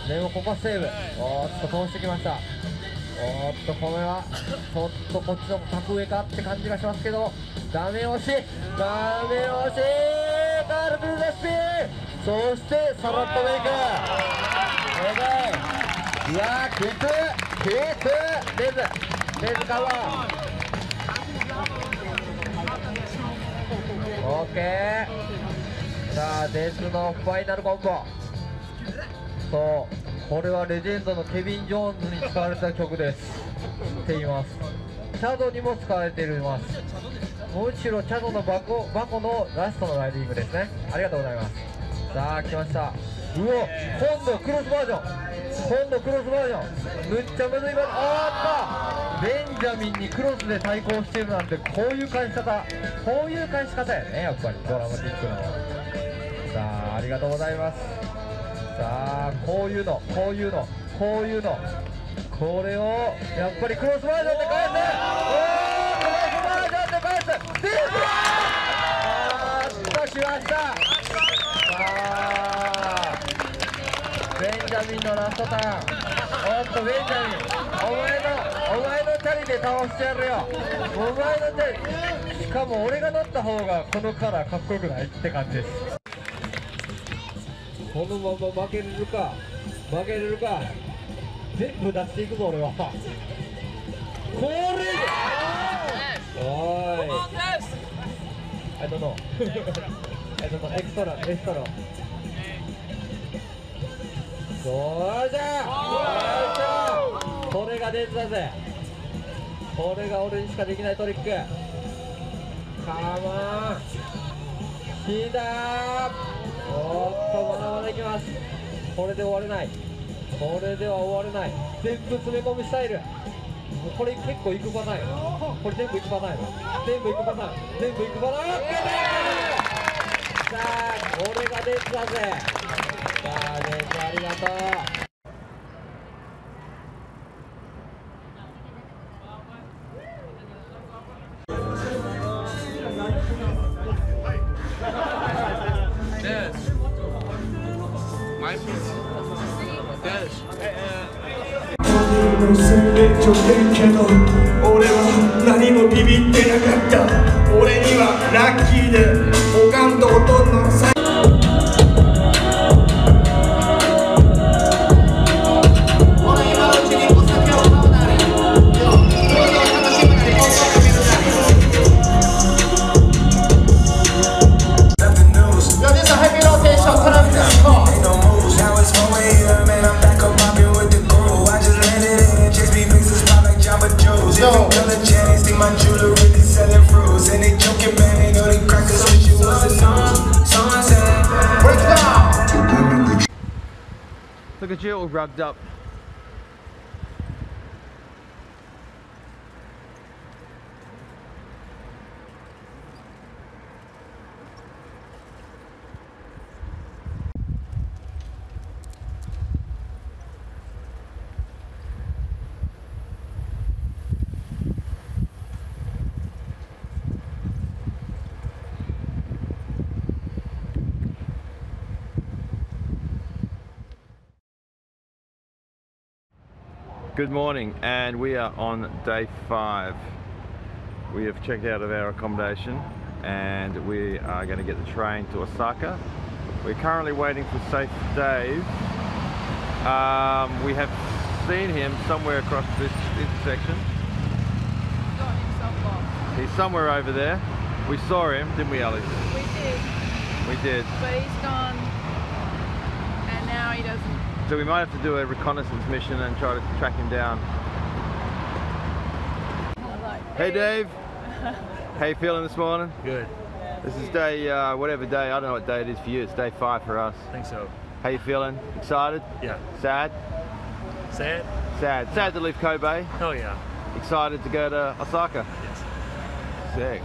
[SPEAKER 9] でもここはセーブ。おーっと通してきました。おーっとこれはちょっとこっちの格上かって感じがしますけど、ダメ押しダメ押しカルブルスピン、そしてさらっとメイク、えぐい、うわー、きつきつ、デズデズカバー、オーケー、 さあデスのファイナルコンボ。そうこれはレジェンドのケビン・ジョーンズに使われた曲ですって言います。チャドにも使われています。むしろチャドのバコバコのラストのライディングですね。ありがとうございます。さあ来ました。うお今度クロスバージョン今度クロスバージョンむっちゃむずいバージョン。あーっとベンジャミンにクロスで対抗してるなんてこういう返し方こういう返し方やねやっぱりドラマティックなの。さあありがとうございます。さあこういうのこういうのこういうのこれをやっぱりクロスバージョンで返す。おークロスバージョンで返す。であーっとしました。さあベンジャミンのラストターン。おっとベンジャミンお前のお前のチャリで倒してやるよ。お前のチャリしかも俺が乗った方がこのカラーかっこよくないって感じです。このまま負けれるか負けれるか全部出していくぞ俺は。これおーいI don't know I don't knowエクストラエクストラそうじゃこれがデンズだぜ。これが俺にしかできないトリック。カモン死んだー。おっとまだまだいきます。これで終われないこれでは終われない。全部詰め込むスタイル。これ結構いくパターンよ。これ全部いくパターンよ。全部いくパターン全部いくパターン。さあこれがデンズだぜ。さあデンズありがとう。
[SPEAKER 10] ちょけんけど俺は何もビビってなかった。俺にはラッキーでおかんとおとんのさ俺今うちにお酒を買うなりどうぞ楽しむなり放送かけるなり。Yo, this is a heavy rotation. Turn up the car.
[SPEAKER 1] Look at you all rugged up. Good morning, and we are on day five. We have checked out of our accommodation and we are going to get the train to Osaka. We're currently waiting for Safe Dave. Um, we have seen him somewhere across this intersection.
[SPEAKER 6] He got himself lost.
[SPEAKER 1] He's somewhere over there. We saw him, didn't we, Alex?
[SPEAKER 6] We did.
[SPEAKER 1] We did.
[SPEAKER 6] But he's gone, and now he doesn't.
[SPEAKER 1] So we might have to do a reconnaissance mission and try to track him down.
[SPEAKER 6] Like,
[SPEAKER 1] hey Dave, how you feeling this morning?
[SPEAKER 11] Good.
[SPEAKER 1] This is day, uh, whatever day, I don't know what day it is for you, it's day five for us.
[SPEAKER 11] I think so.
[SPEAKER 1] How you feeling? Excited?
[SPEAKER 11] Yeah.
[SPEAKER 1] Sad?
[SPEAKER 11] Sad?
[SPEAKER 1] Sad. Sad to leave Kobe.
[SPEAKER 11] Oh yeah.
[SPEAKER 1] Excited to go to Osaka?
[SPEAKER 11] Yes.
[SPEAKER 1] Sick.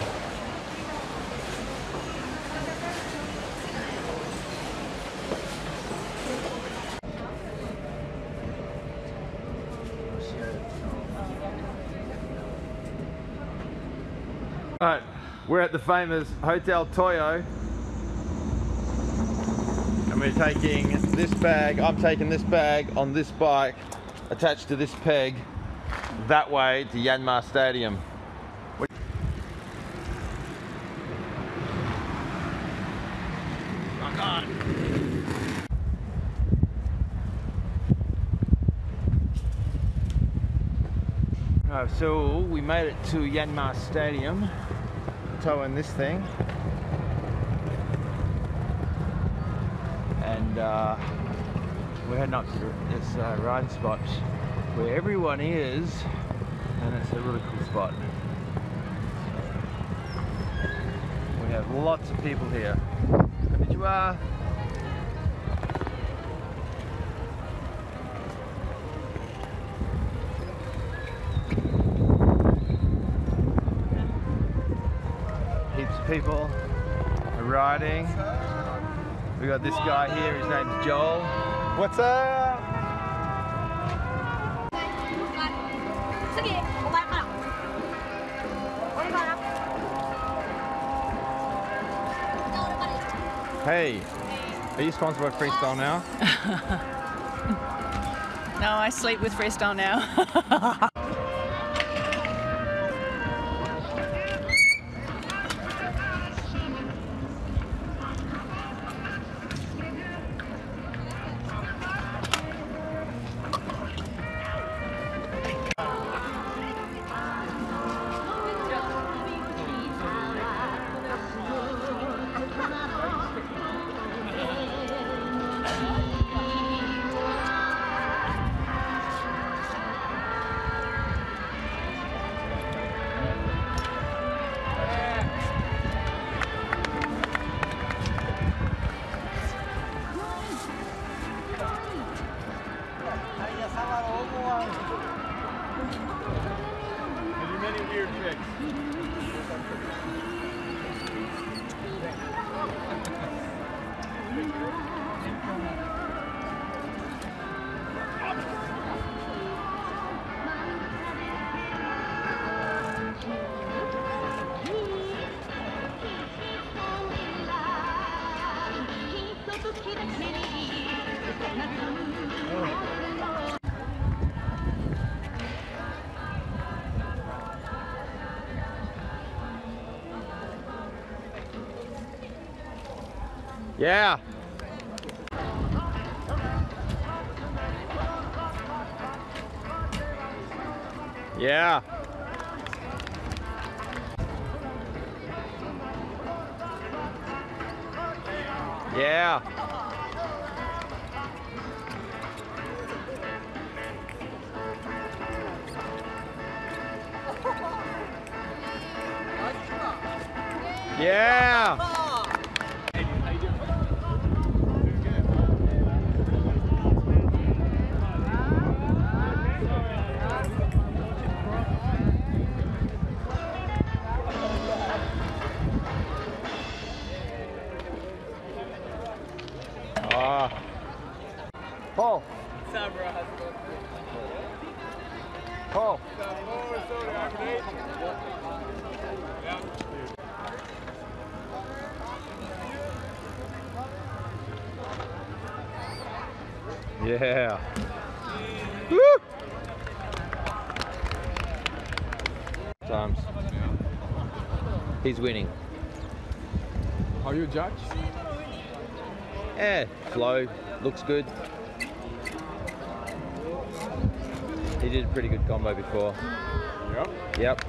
[SPEAKER 1] Alright, we're at the famous Hotel Toyo and we're taking this bag, I'm taking this bag on this bike attached to this peg that way to Yanmar Stadium. Rock on! Alright, so we made it to Yanmar Stadium, towing this thing. uh, we're heading up to this uh, riding spot where everyone is, and it's a really cool spot. We have lots of people here. Konnichiwa. Heaps of people are riding. We got this guy here, his name's Joel. What's up? Hey, are you sponsored by Freestyle Now?
[SPEAKER 6] No, I sleep with Freestyle Now.
[SPEAKER 1] Yeah. Yeah. Yeah. Yeah. Ah. Paul. Paul. Yeah. Woo! Times. He's winning.
[SPEAKER 11] How you judge?
[SPEAKER 1] Yeah, flow, looks good. He did a pretty good combo before.
[SPEAKER 11] Yep.
[SPEAKER 1] Yep.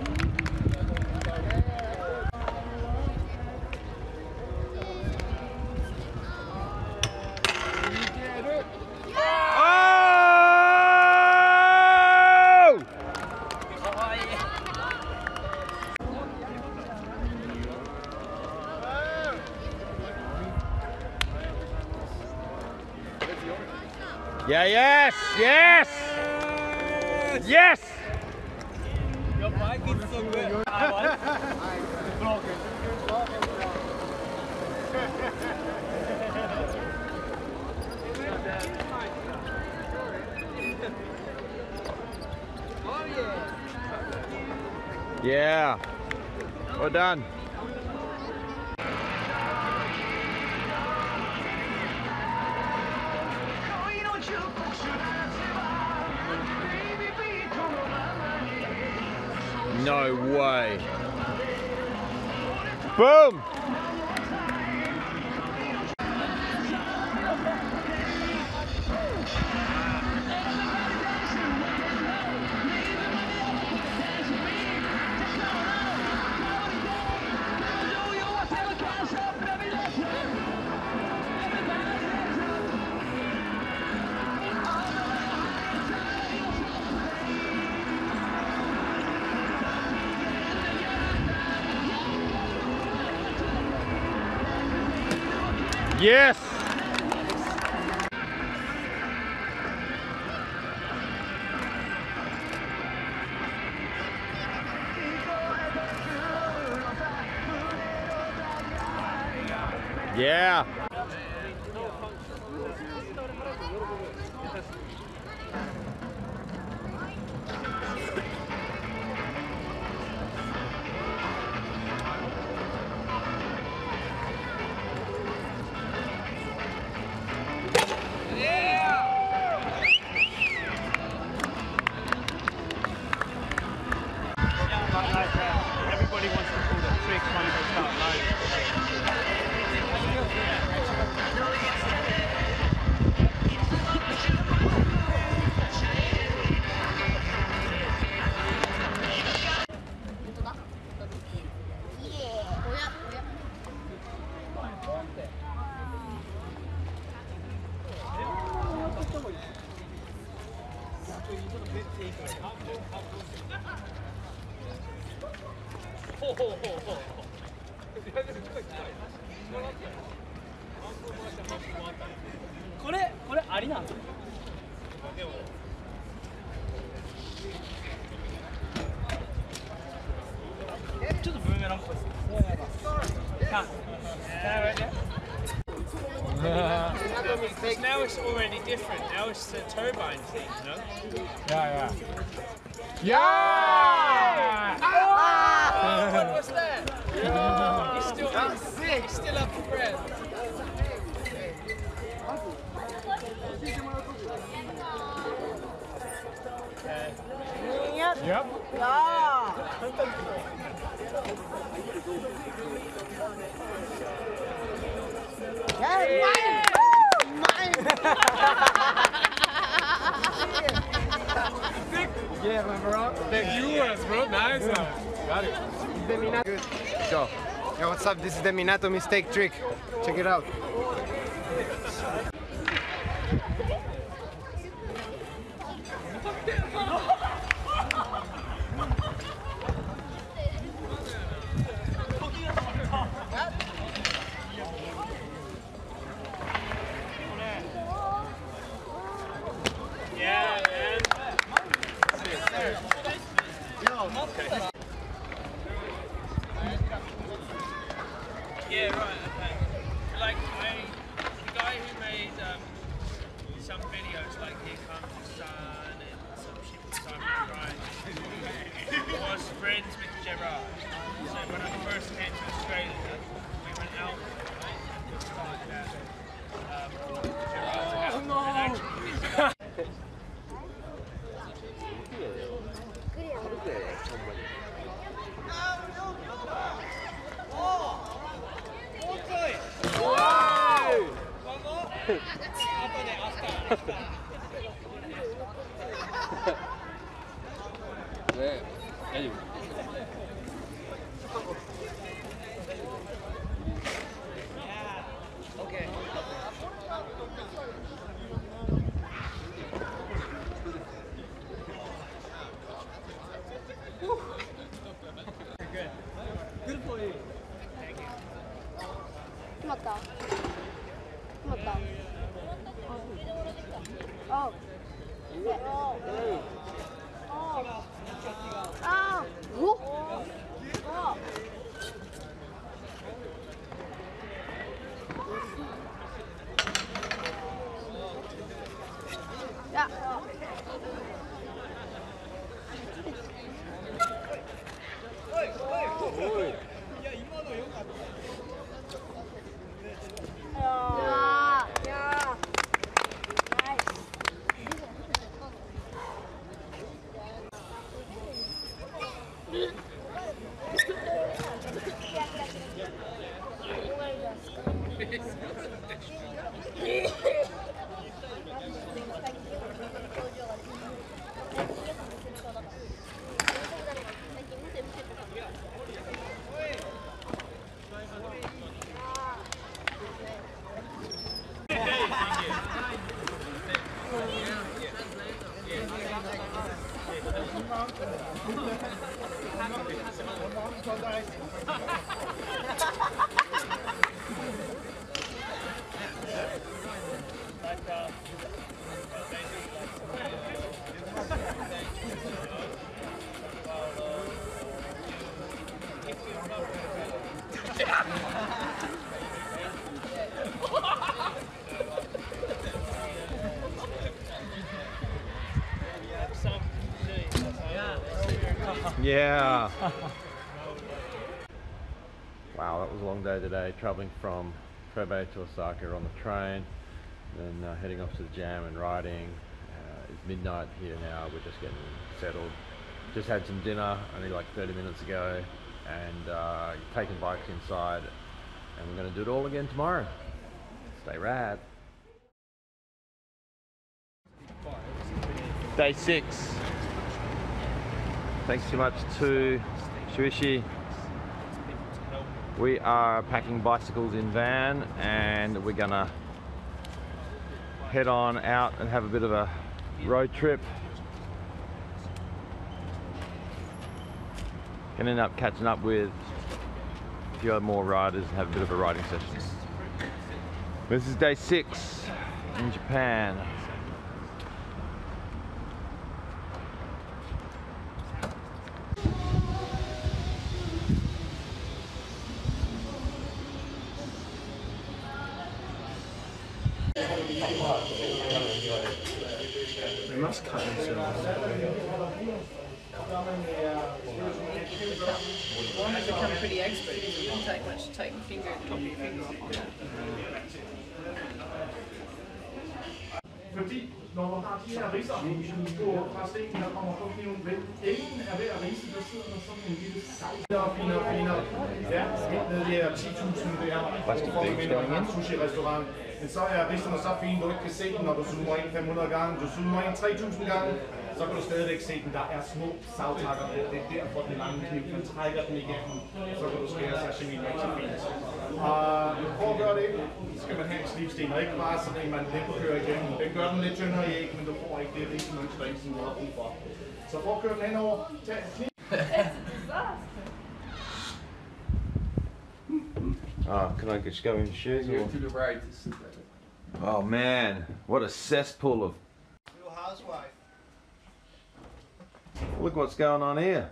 [SPEAKER 1] Yeah, yes, yes, yes.
[SPEAKER 3] Your bike is so good.
[SPEAKER 1] Yeah, well done. No way. Boom! Yes! Yeah!
[SPEAKER 4] Everybody wants to pull the trick when they start low.これこれありなの？ちょっとブーメランっぽいですね。Can I write that? Because now it's already different. Now it's the turbine thing, no?
[SPEAKER 11] Yeah, yeah. Yeah!
[SPEAKER 4] Oh, what was that? He's still, he's still up for grabs.
[SPEAKER 11] Yep.
[SPEAKER 12] Yeah.
[SPEAKER 4] Yeah,
[SPEAKER 12] mine!
[SPEAKER 11] Yeah, bro. The viewers, bro. Nice one. Got it.
[SPEAKER 13] The Minato. Good. Go. Yo, what's up? This is the Minato mistake trick. Check it out.
[SPEAKER 4] Yeah, man. Yeah, right, okay. Like, I, the guy who made um, some videos, like Here Comes the Sun and some shit with Simon Grimes, was friends with Gerard. So when I first came to Australia, we went out and started at um, Gerard's house. Oh, no. And actually, this guy,
[SPEAKER 11] 네, 아니.
[SPEAKER 4] okay. Good. Good for you. Thank you.
[SPEAKER 12] 決まった決まったああおあいや
[SPEAKER 4] いや、今の良かった。
[SPEAKER 1] Yeah. Wow, that was a long day today, travelling from Kobe to Osaka on the train, then uh, heading off to the jam and riding. Uh, it's midnight here now, we're just getting settled. Just had some dinner only like thirty minutes ago, and uh, taking bikes inside, and we're going to do it all again tomorrow. Stay rad. Day six. Thanks so much to Shuishi. We are packing bicycles in van, and we're gonna head on out and have a bit of a road trip. Gonna end up catching up with a few other more riders and have a bit of a riding session. This is day six in Japan.
[SPEAKER 11] They must cut themselves.
[SPEAKER 6] One has become pretty expert. It doesn't take much to take your finger and top your finger off.
[SPEAKER 14] Fordi når man har de her ridser på fra stenen, der kommer på kniven vel, ingen er ved at ridse, der sidder der sådan en lille sejl. Og finere og finere. Ja, helt nede der ti tusind, det er for at vinde en sushi-restaurant. Men så er risserne så fine, du ikke kan se den, når du zoomer ind fem hundrede gange. Du zoomer ind tre tusind gange, så kan du stadigvæk se den. Der er små savtakker på. Det er derfor den lange kniv. Man trækker den igennem, så kan du skære sashimi rigtig fint. Og prøv at gøre det. Så skal man have en slipsten, og ikke bare sådan en, man let kører igennem. Den gør den lidt tyndere i æg, men du får ikke det risemønster, ikke sådan noget brug for. Så prøv at køre den henover. Tag en kniv.
[SPEAKER 1] Oh, can I just go in your shoes?
[SPEAKER 11] Go
[SPEAKER 1] Or?
[SPEAKER 11] to the right.
[SPEAKER 1] Oh man, what a cesspool of...
[SPEAKER 7] Little housewife.
[SPEAKER 1] Look what's going on here.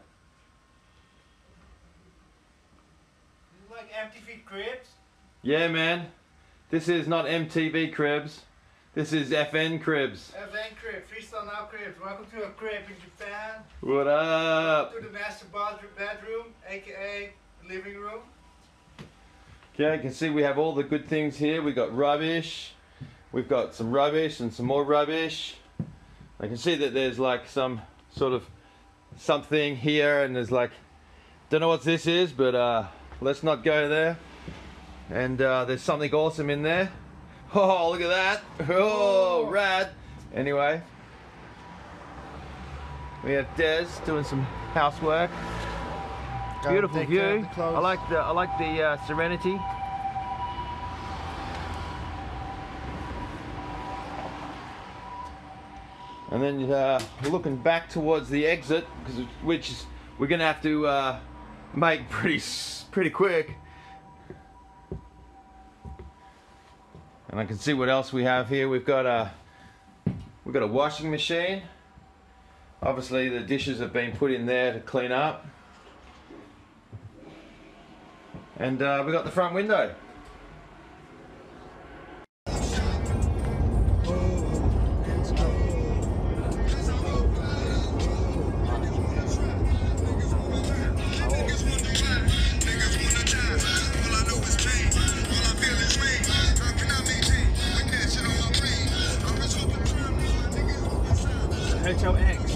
[SPEAKER 7] This is like empty feet cribs.
[SPEAKER 1] Yeah man, this is not M T V cribs, this is F N cribs.
[SPEAKER 7] F N crib, Freestyle Now cribs. Welcome to a crib in Japan.
[SPEAKER 1] What up?
[SPEAKER 7] To the master bedroom, aka the living room.
[SPEAKER 1] Okay, you can see we have all the good things here. We've got rubbish, we've got some rubbish and some more rubbish. I can see that there's like some sort of something here, and there's like, don't know what this is, but uh, let's not go there. And uh, there's something awesome in there. Oh, look at that. Oh, rad. Anyway, we have Dez doing some housework. Beautiful view. I like the I like the uh, serenity. And then uh, looking back towards the exit, because which is, we're gonna have to uh, make pretty pretty quick. And I can see what else we have here. We've got a we've got a washing machine. Obviously, the dishes have been put in there to clean up. And uh, we got the front window.
[SPEAKER 11] H O X.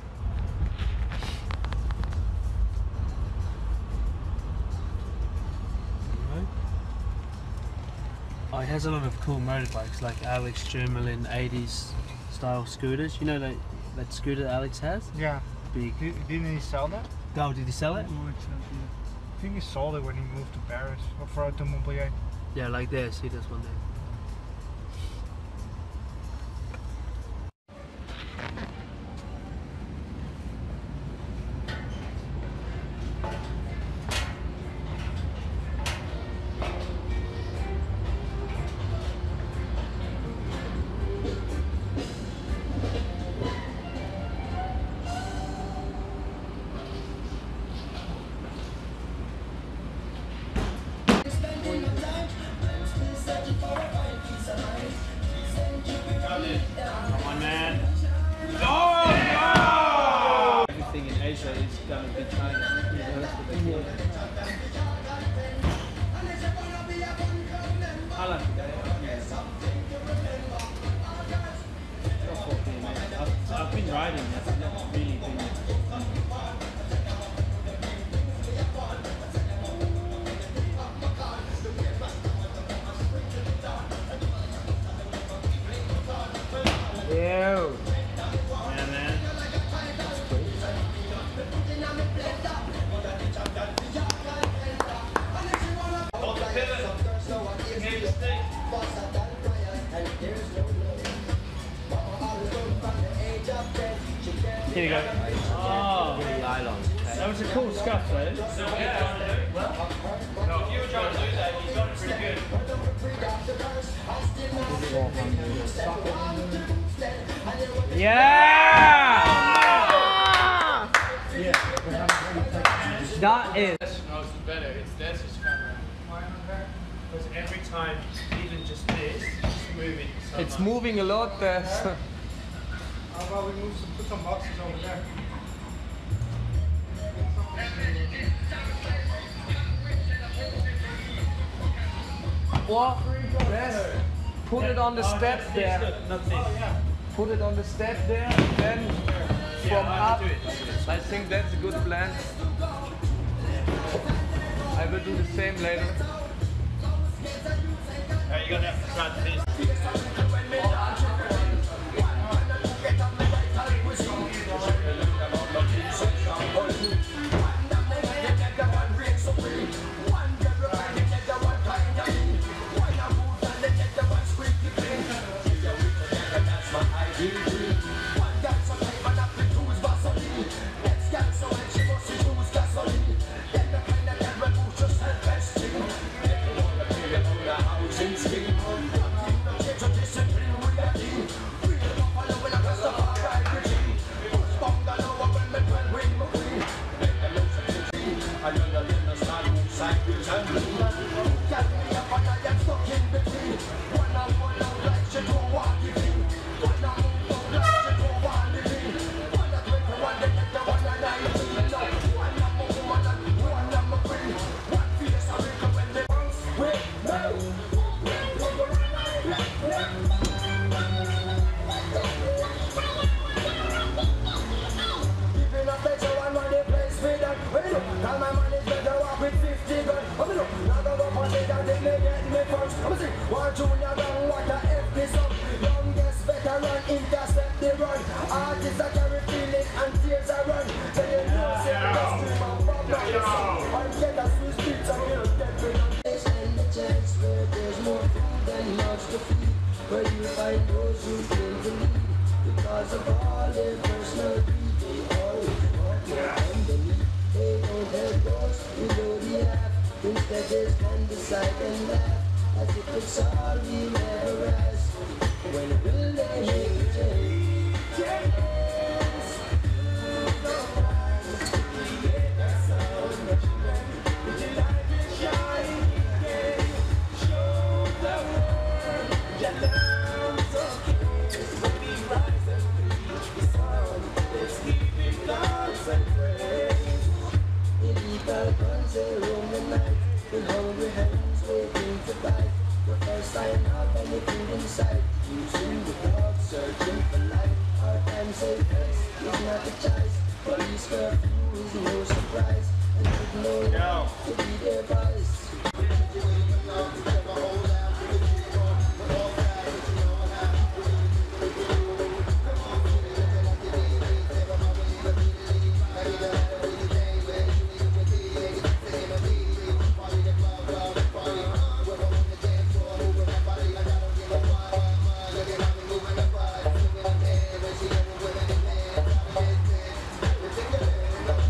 [SPEAKER 3] Oh, it has a lot of cool motorbikes like Alex Chamberlain eighties style scooters. You know that that scooter that Alex has?
[SPEAKER 7] Yeah.
[SPEAKER 3] Big.
[SPEAKER 7] Did, didn't he sell that?
[SPEAKER 3] Oh, did he sell it?
[SPEAKER 7] I think he sold it when he moved to Paris or for to Montpellier.
[SPEAKER 3] Yeah, like this. He does one there.
[SPEAKER 4] Oh, that was a cool scuff though. If you were trying to do that, you got it pretty good.
[SPEAKER 3] Yeah! That is.
[SPEAKER 4] No, it's better. It's Dez's camera. Because every time, even just this, just moving. So
[SPEAKER 3] It's
[SPEAKER 4] much.
[SPEAKER 3] moving a lot. There.
[SPEAKER 7] How about we move some, put some boxes over there?
[SPEAKER 3] What? Yes. Put it on the step there. Put it on the step there, then from up. I think that's a good plan. I will do the same later.
[SPEAKER 4] Alright, you're gonna have to try this.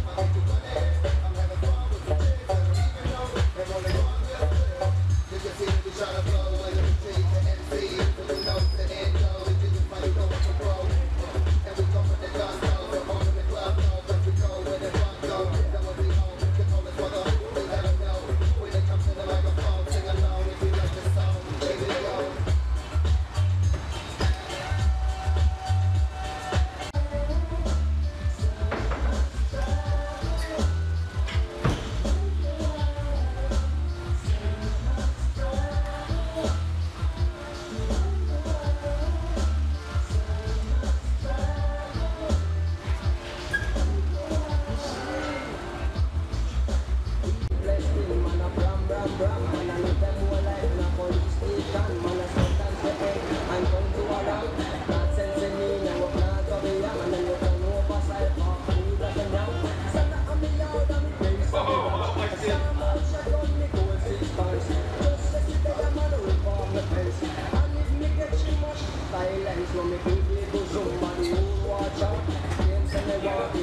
[SPEAKER 10] Thank you.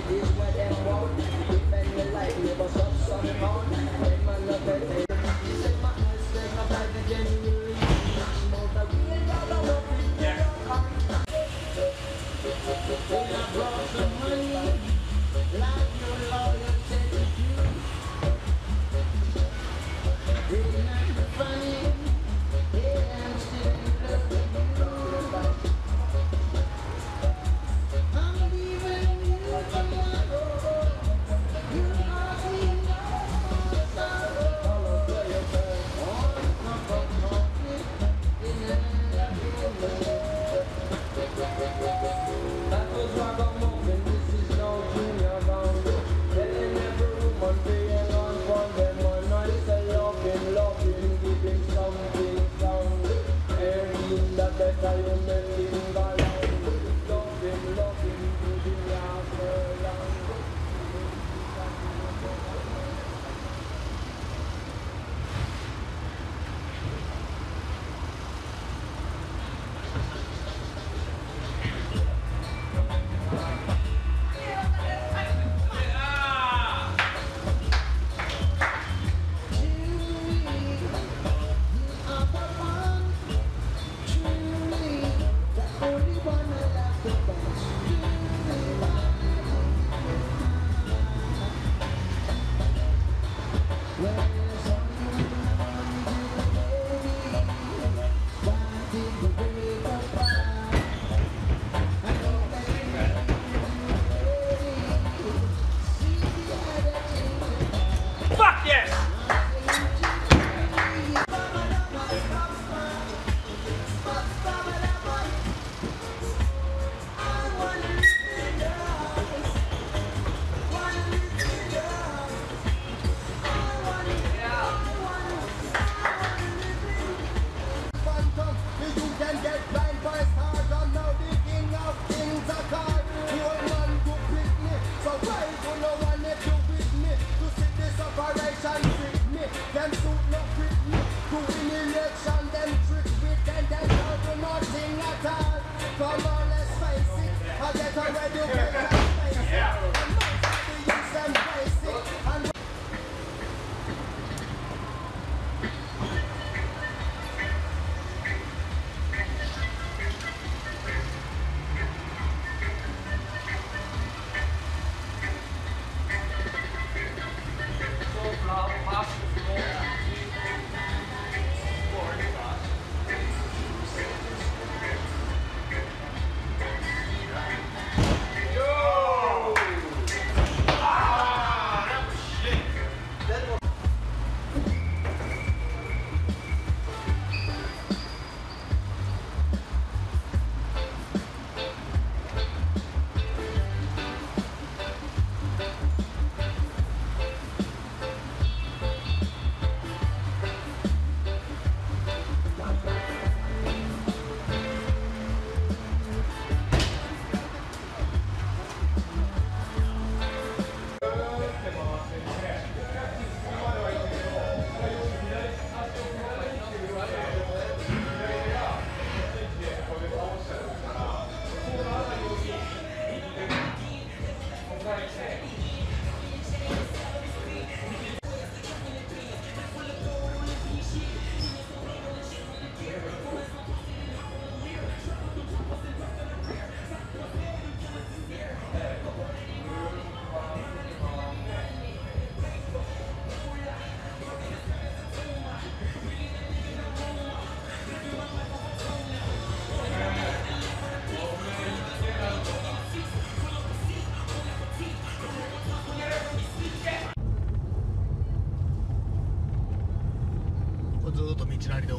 [SPEAKER 15] ずーっと道なりで OK。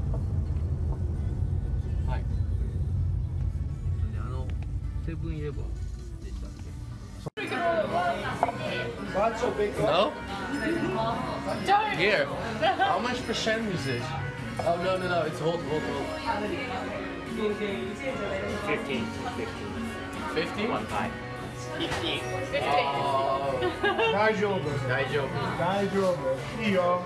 [SPEAKER 3] はい。あのセブンイレブンでしたっけ？
[SPEAKER 11] No? Here. How much percent is this?
[SPEAKER 3] Oh no no no! It's hold hold hold.
[SPEAKER 11] Fifteen. Fifteen. One five. Fifteen.
[SPEAKER 3] Oh.
[SPEAKER 15] 大丈夫。
[SPEAKER 3] 大丈夫。
[SPEAKER 15] 大丈夫。いいよ。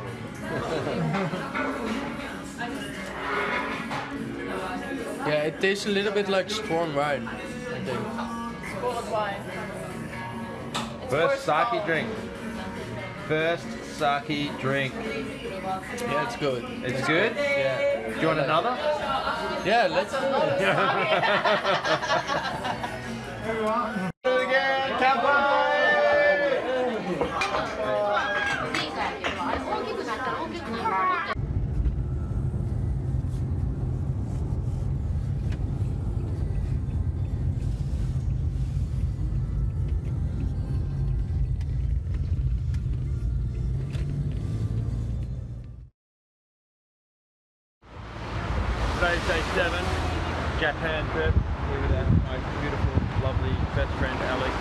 [SPEAKER 11] Yeah, it tastes a little bit like Storm Wine, I think.
[SPEAKER 6] Sport wine.
[SPEAKER 1] First sake drink. First sake drink.
[SPEAKER 3] Yeah, it's good.
[SPEAKER 1] It's good?
[SPEAKER 3] Yeah.
[SPEAKER 1] Do you want another?
[SPEAKER 3] Yeah, let's do it.
[SPEAKER 1] Do it again. Kanpai! Today's day seven, Japan trip. Here with our, my beautiful, lovely best friend Alex.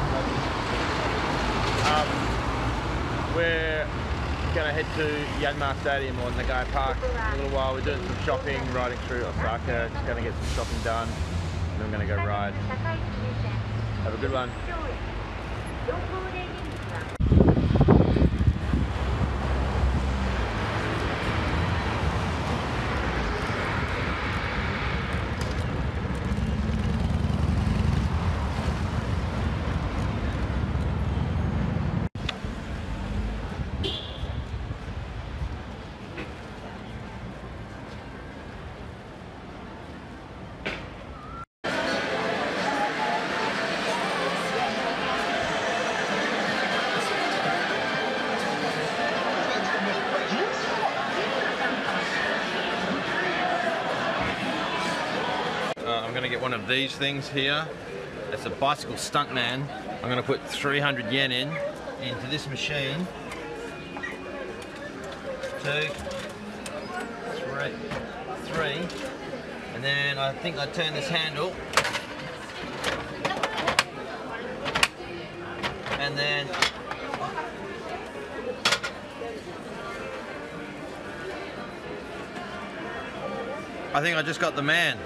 [SPEAKER 1] Um, we're going to head to Yanmar Stadium or Nagai Park in a little while. We're doing some shopping, riding through Osaka, just going to get some shopping done, and then we're going to go ride. Have a good one. I'm going to get one of these things here. It's a bicycle stuntman. I'm going to put three hundred yen in into this machine. Two, three, three, and then I think I turn this handle, and then I think I just got the man.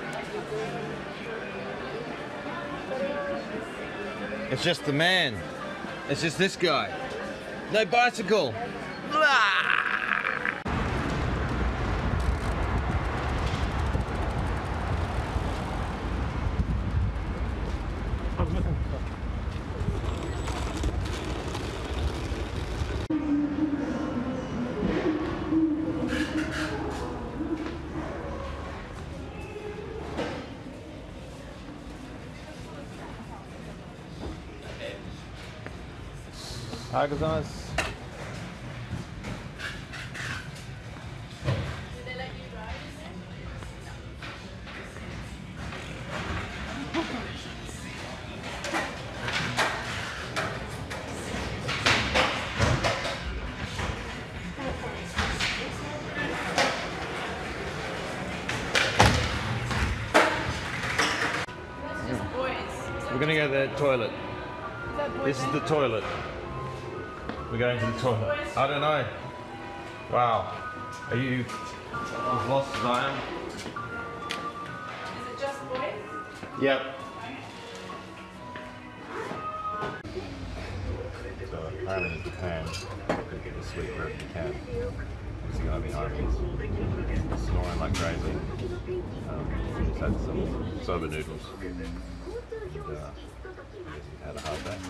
[SPEAKER 1] It's just the man. It's just this guy. No bicycle. Hi, guys. We're gonna go to the toilet. This is the toilet. We're going to the toilet. I don't know. Wow. Are you as lost as I am?
[SPEAKER 6] Is it just boys?
[SPEAKER 1] Yep.
[SPEAKER 16] So apparently in Japan, you can get the sweet wherever you can. There's a guy behind me snoring like crazy. Um, just had some soba noodles. And, uh, he had a hard day.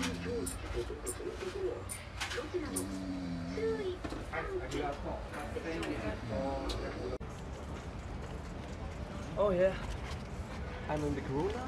[SPEAKER 3] Oh yeah, I'm in the crew now.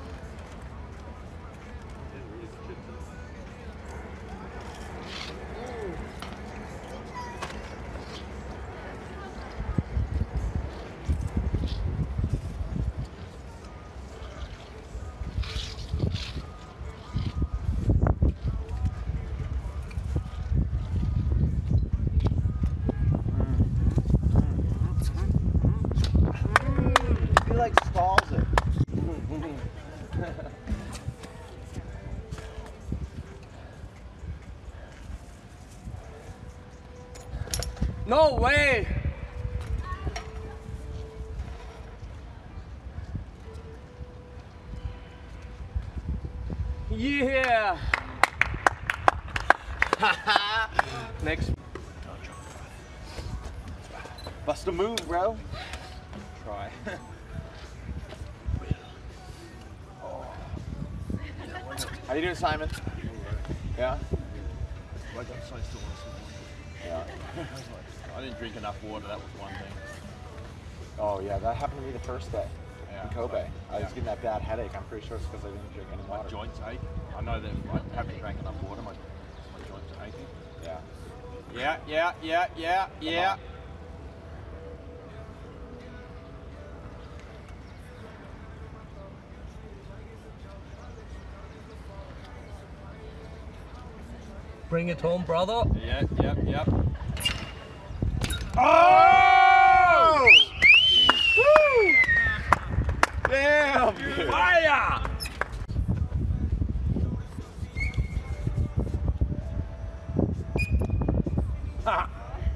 [SPEAKER 8] Like stalls it.
[SPEAKER 3] No way! Yeah! Next.
[SPEAKER 8] Bust a move, bro.
[SPEAKER 3] Try.
[SPEAKER 8] How you doing, Simon? Yeah.
[SPEAKER 1] Yeah.
[SPEAKER 17] I got so still want some water.
[SPEAKER 1] Yeah.
[SPEAKER 17] I didn't drink enough water, that was one thing.
[SPEAKER 1] Oh yeah, that happened to me the first day
[SPEAKER 17] Yeah.
[SPEAKER 1] in Kobe. I
[SPEAKER 17] Yeah.
[SPEAKER 1] was getting that bad headache. I'm pretty sure it's because I didn't drink any
[SPEAKER 17] My
[SPEAKER 1] water.
[SPEAKER 17] joints ache. I know that I haven't drank enough water, my, my joints are aching.
[SPEAKER 1] Yeah.
[SPEAKER 17] Yeah, yeah, yeah, yeah, yeah.
[SPEAKER 9] Bring it home, brother.
[SPEAKER 17] Yep, yep, yep.
[SPEAKER 1] Oh! Woo! Damn!
[SPEAKER 17] Fire! Ha!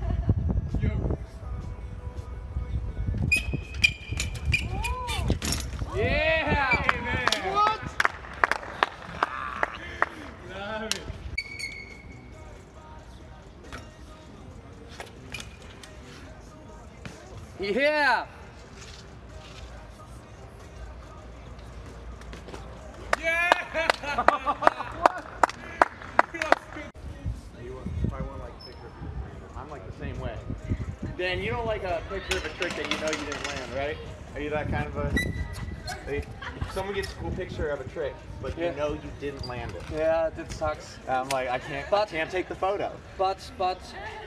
[SPEAKER 11] Yeah!
[SPEAKER 17] What?
[SPEAKER 11] Love it.
[SPEAKER 9] Yeah!
[SPEAKER 1] You probably want like a picture of you. I'm like the same way. Dan, you don't like a picture of a trick that you know you didn't land, right? Are you that kind of a... If someone gets a cool picture of a trick, but
[SPEAKER 9] Yeah.
[SPEAKER 1] you know you didn't land it.
[SPEAKER 9] Yeah, that sucks.
[SPEAKER 1] I'm like, I can't,
[SPEAKER 9] But-
[SPEAKER 1] I can't take the photo.
[SPEAKER 9] But, but...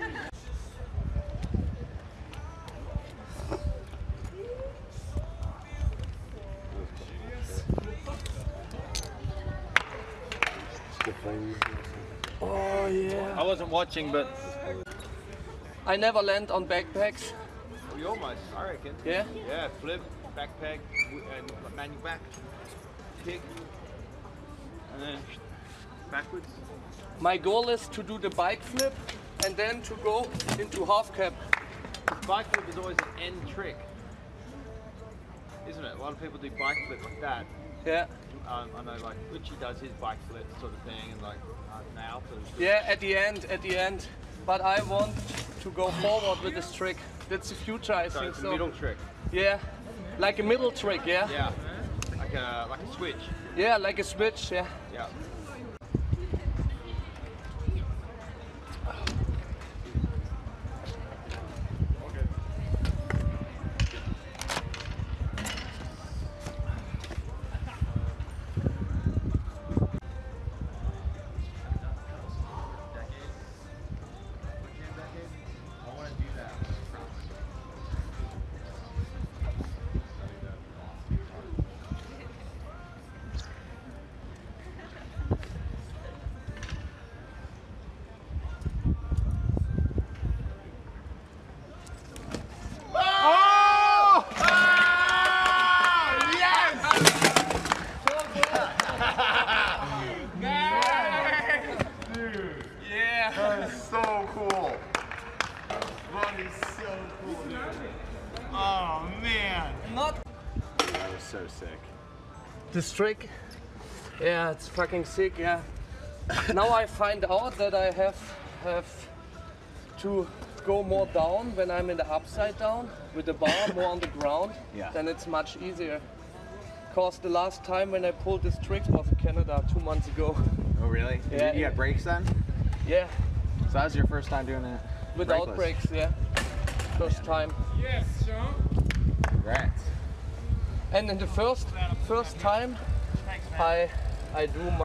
[SPEAKER 9] Oh yeah.
[SPEAKER 17] I wasn't watching, but
[SPEAKER 9] I never land on backpacks.
[SPEAKER 17] well, you almost, I reckon.
[SPEAKER 9] Yeah?
[SPEAKER 17] Yeah, flip, backpack, w- and manual back, kick, and then backwards.
[SPEAKER 9] My goal is to do the bike flip and then to go into half cab.
[SPEAKER 17] Bike flip is always an end trick, isn't it? A lot of people do bike flip like that.
[SPEAKER 9] Yeah.
[SPEAKER 17] Um, I know, like Richie does his bike flip sort of thing, and like uh, now. So
[SPEAKER 9] Yeah, at the end, at the end. But I want to go forward with this trick. That's the future, I
[SPEAKER 17] so
[SPEAKER 9] think
[SPEAKER 17] it's a
[SPEAKER 9] so.
[SPEAKER 17] middle trick.
[SPEAKER 9] Yeah, like a middle trick, yeah?
[SPEAKER 17] Yeah, like a like a switch.
[SPEAKER 9] Yeah, like a switch, yeah.
[SPEAKER 17] Yeah.
[SPEAKER 1] That is so cool. That is so cool, dude. Oh man.
[SPEAKER 9] Not
[SPEAKER 1] That was so sick.
[SPEAKER 9] this trick. Yeah, it's fucking sick, yeah. Now I find out that I have have to go more down when I'm in the upside down with the bar more on the ground.
[SPEAKER 1] Yeah.
[SPEAKER 9] Then it's much easier. Cause the last time when I pulled this trick was in Canada two months ago.
[SPEAKER 1] Oh really?
[SPEAKER 9] Yeah.
[SPEAKER 1] You, you had brakes then?
[SPEAKER 9] Yeah.
[SPEAKER 1] So that was your first time doing it?
[SPEAKER 9] Without
[SPEAKER 1] brakeless?
[SPEAKER 9] brakes, yeah. First time.
[SPEAKER 11] Yes, Shaun.
[SPEAKER 1] Congrats.
[SPEAKER 9] And in the first first time I I do my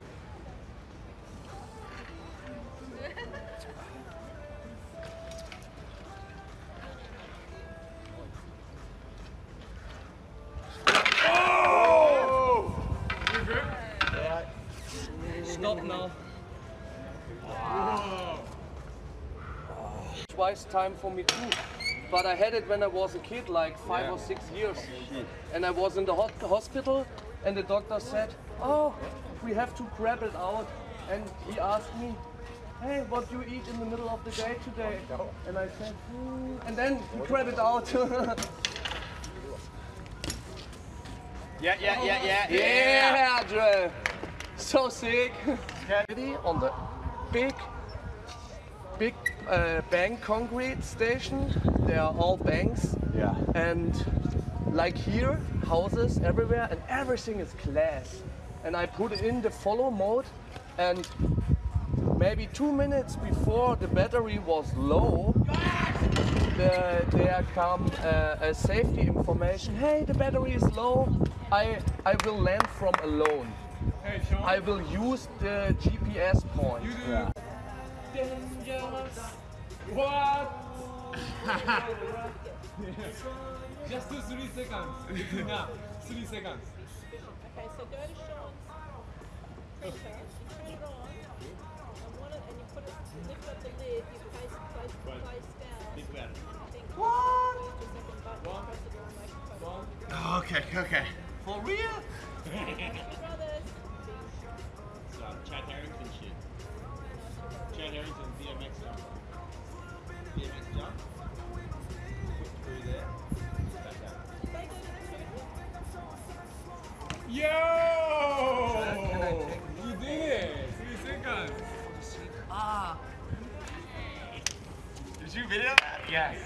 [SPEAKER 9] Stop now. Twice time for me too. But I had it when I was a kid, like five
[SPEAKER 17] Yeah.
[SPEAKER 9] or six years. And I was in the hot hospital and the doctor said, oh, we have to grab it out. And he asked me, hey, what do you eat in the middle of the day today? And I said, hmm. And then he grabbed it out.
[SPEAKER 1] Yeah, yeah, yeah, yeah,
[SPEAKER 9] Yeah, Dre. So sick. On the big, big uh, bank concrete station, they are all banks.
[SPEAKER 1] Yeah.
[SPEAKER 9] And like here, houses everywhere, and everything is glass. And I put in the follow mode, and
[SPEAKER 3] maybe two minutes before the battery was low, the, there come uh, a safety information. Hey, the battery is low. I I will land from alone.
[SPEAKER 11] Hey, Shaun.
[SPEAKER 3] I will use the G P S point.
[SPEAKER 11] You do.
[SPEAKER 3] Yeah.
[SPEAKER 11] Dangerous. What? Just do three seconds. Yeah, three seconds.
[SPEAKER 6] Okay, so go to Shaun's picture, you turn it on, and one of, and you put it, lift up the lid, you place, place, place down.
[SPEAKER 11] Think about it.
[SPEAKER 6] I think
[SPEAKER 11] What?
[SPEAKER 6] just a second button,
[SPEAKER 11] One.
[SPEAKER 6] press it on, make it press
[SPEAKER 11] One.
[SPEAKER 17] Oh, okay, okay. For real?
[SPEAKER 6] Brothers.
[SPEAKER 11] So, Chad Harrington shit. Chad Harrington, B M X jump. B M X jump. Put through there. Back out. Yo! You did it! Three seconds.
[SPEAKER 17] Ah. Did you video that? Yes.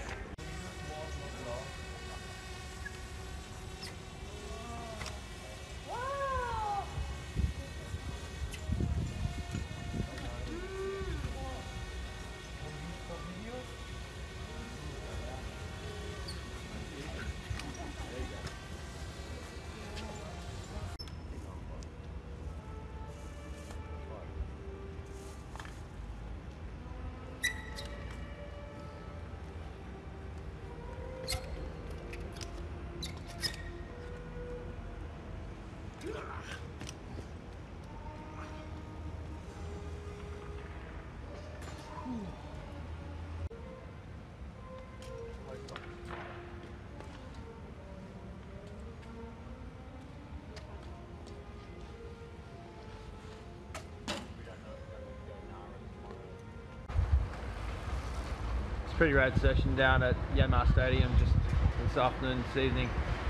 [SPEAKER 1] Pretty rad session down at Yamada Stadium just this afternoon, this evening,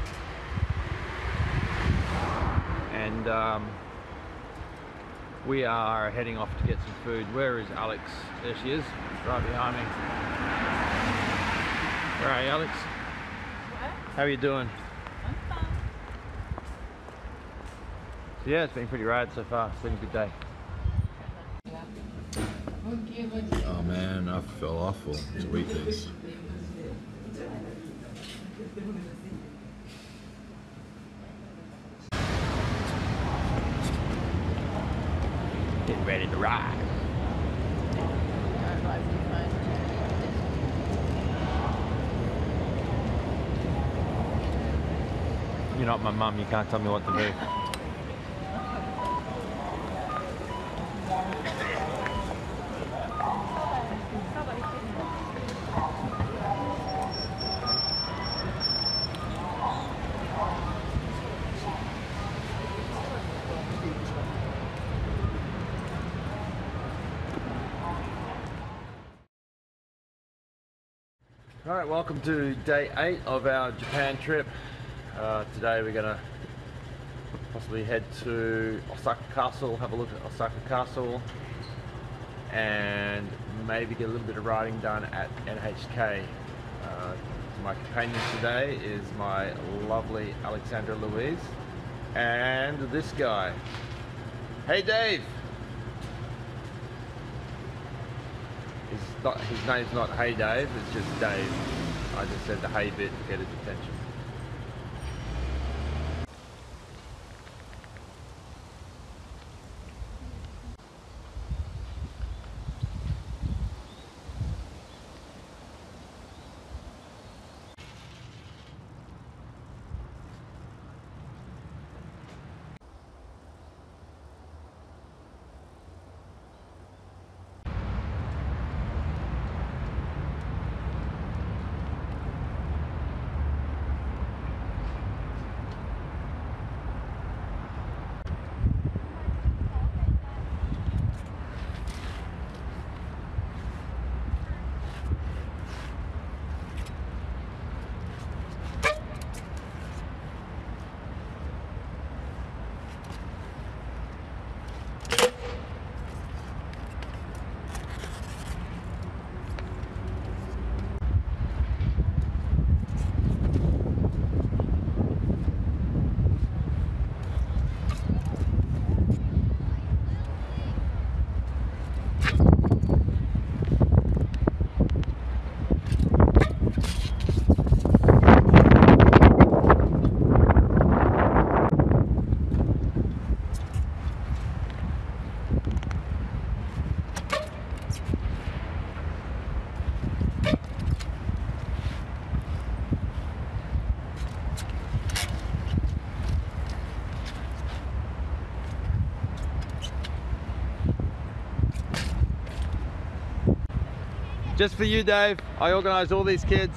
[SPEAKER 1] and um, we are heading off to get some food. Where is Alex? There she is, right behind me. Where are you, Alex?
[SPEAKER 6] What?
[SPEAKER 1] How are you doing?
[SPEAKER 6] I'm fine.
[SPEAKER 1] So yeah, it's been pretty rad so far. It's been a good day.
[SPEAKER 16] Oh man, I feel awful to eat this.
[SPEAKER 1] Getting ready to ride. You're not my mum, you can't tell me what to do. Alright, welcome to day eight of our Japan trip. Uh, today we're going to possibly head to Osaka Castle, have a look at Osaka Castle, and maybe get a little bit of riding done at N H K. Uh, my companion today is my lovely Alexandra Louise and this guy. Hey Dave! His, not, his name's not Hey Dave, it's just Dave. I just said the hey bit to get his attention. Just for you, Dave. I organised all these kids.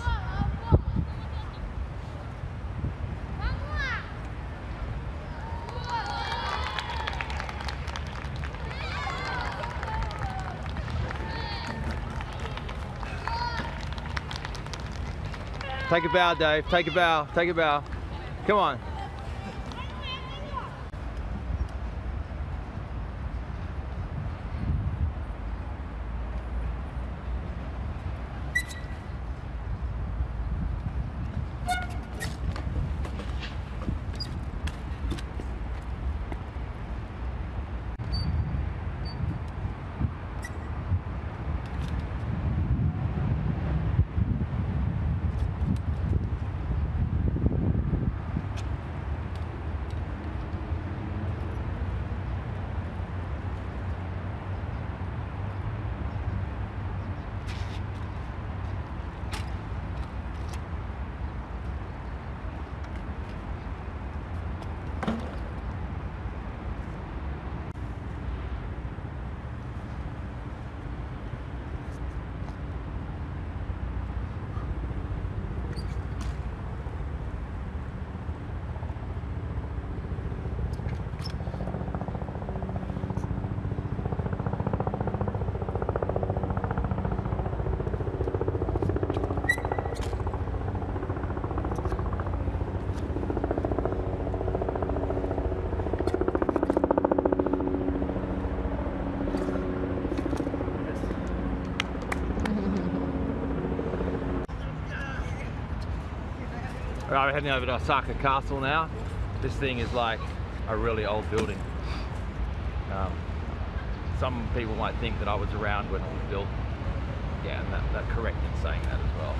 [SPEAKER 1] Take a bow, Dave. Take a bow. Take a bow. Come on. Right, we're heading over to Osaka Castle now. This thing is like a really old building. Um, some people might think that I was around when it was built. Yeah, and that, that's correct in saying that as well.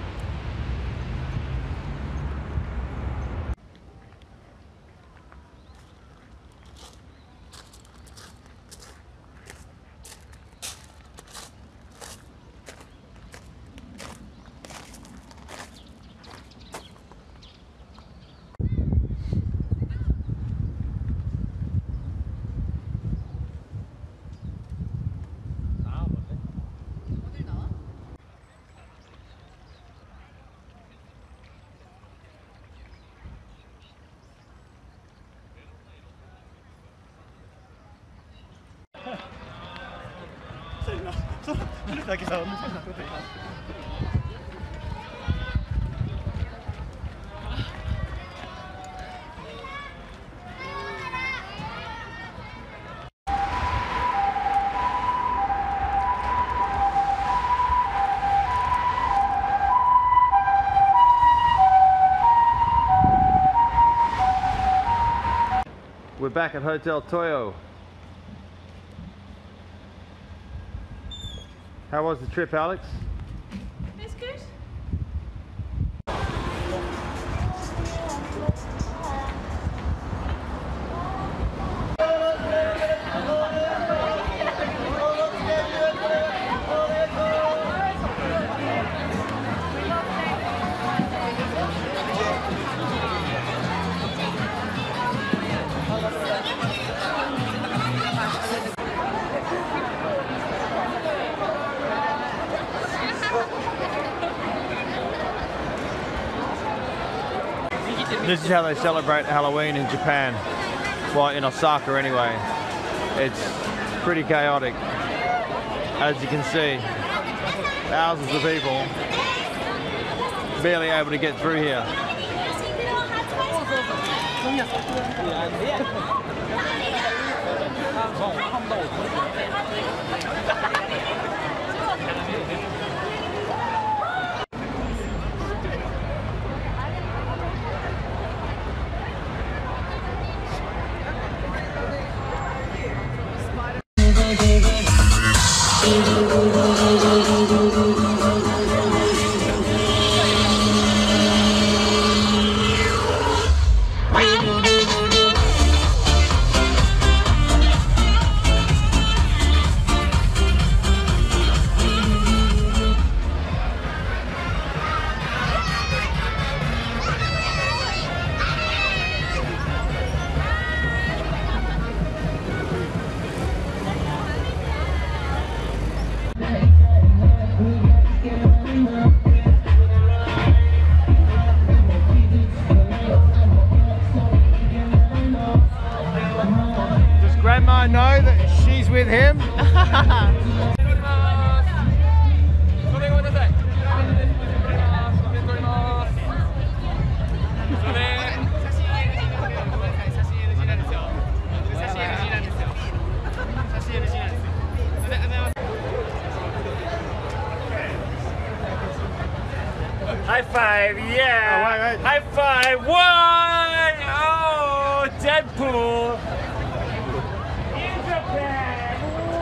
[SPEAKER 1] We're back at Hotel Toyo. How was the trip, Alex?
[SPEAKER 6] It's good.
[SPEAKER 1] This is how they celebrate Halloween in Japan. Well, in Osaka anyway. It's pretty chaotic. As you can see, thousands of people barely able to get through here.
[SPEAKER 4] High five, yeah! Oh, wait, wait. High five, one! Oh, Deadpool! In Japan,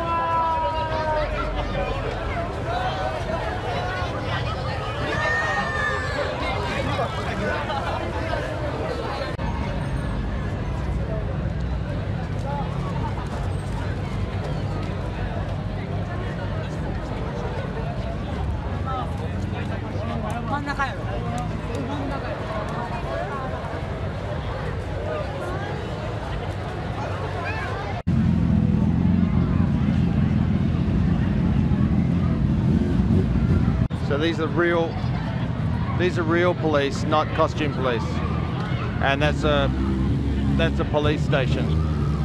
[SPEAKER 1] So these are real, these are real police, not costume police, and that's a that's a police station.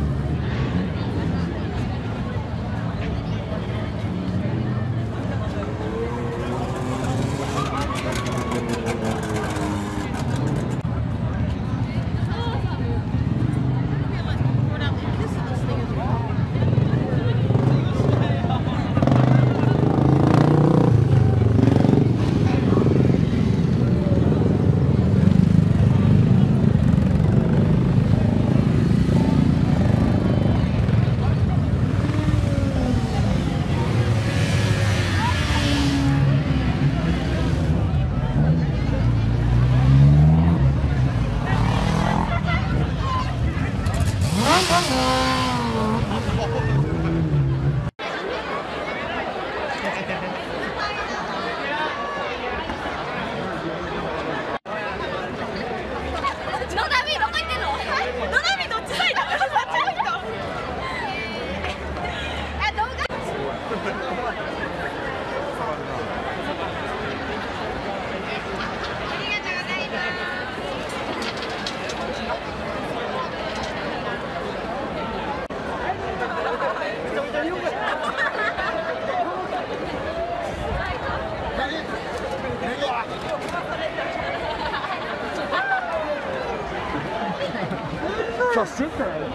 [SPEAKER 4] Just sit there.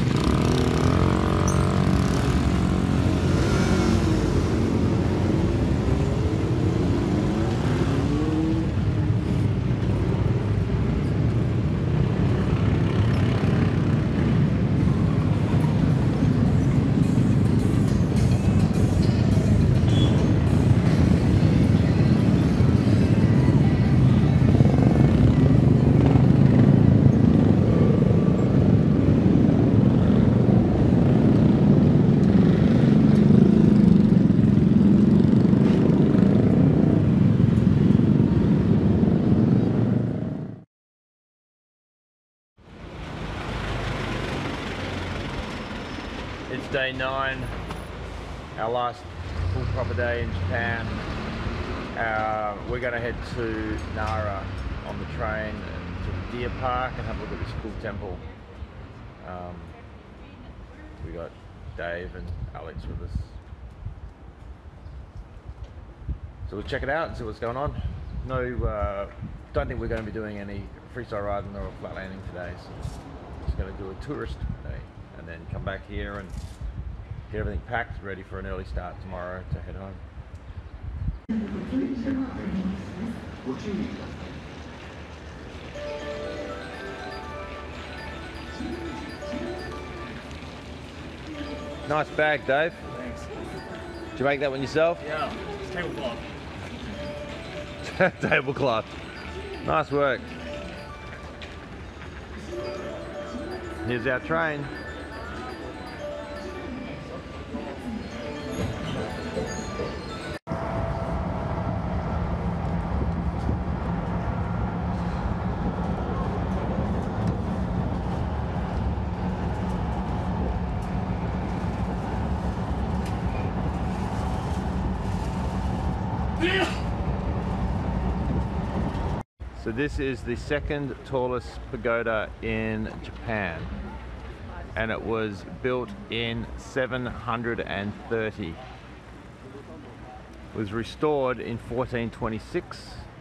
[SPEAKER 1] It's day nine, our last full proper day in Japan. Uh, we're going to head to Nara on the train and to the Deer Park and have a look at this cool temple. Um, we got Dave and Alex with us. So we'll check it out and see what's going on. No, uh, don't think we're going to be doing any freestyle riding or flat landing today, so just going to do a tourist day and then come back here and get everything packed, ready for an early start tomorrow to head home. Nice bag, Dave.
[SPEAKER 4] Thanks.
[SPEAKER 1] Did you make that one yourself?
[SPEAKER 4] Yeah, it's tablecloth.
[SPEAKER 1] Tablecloth. Nice work. Here's our train. So this is the second tallest pagoda in Japan, and it was built in seven hundred thirty. It was restored in fourteen twenty-six.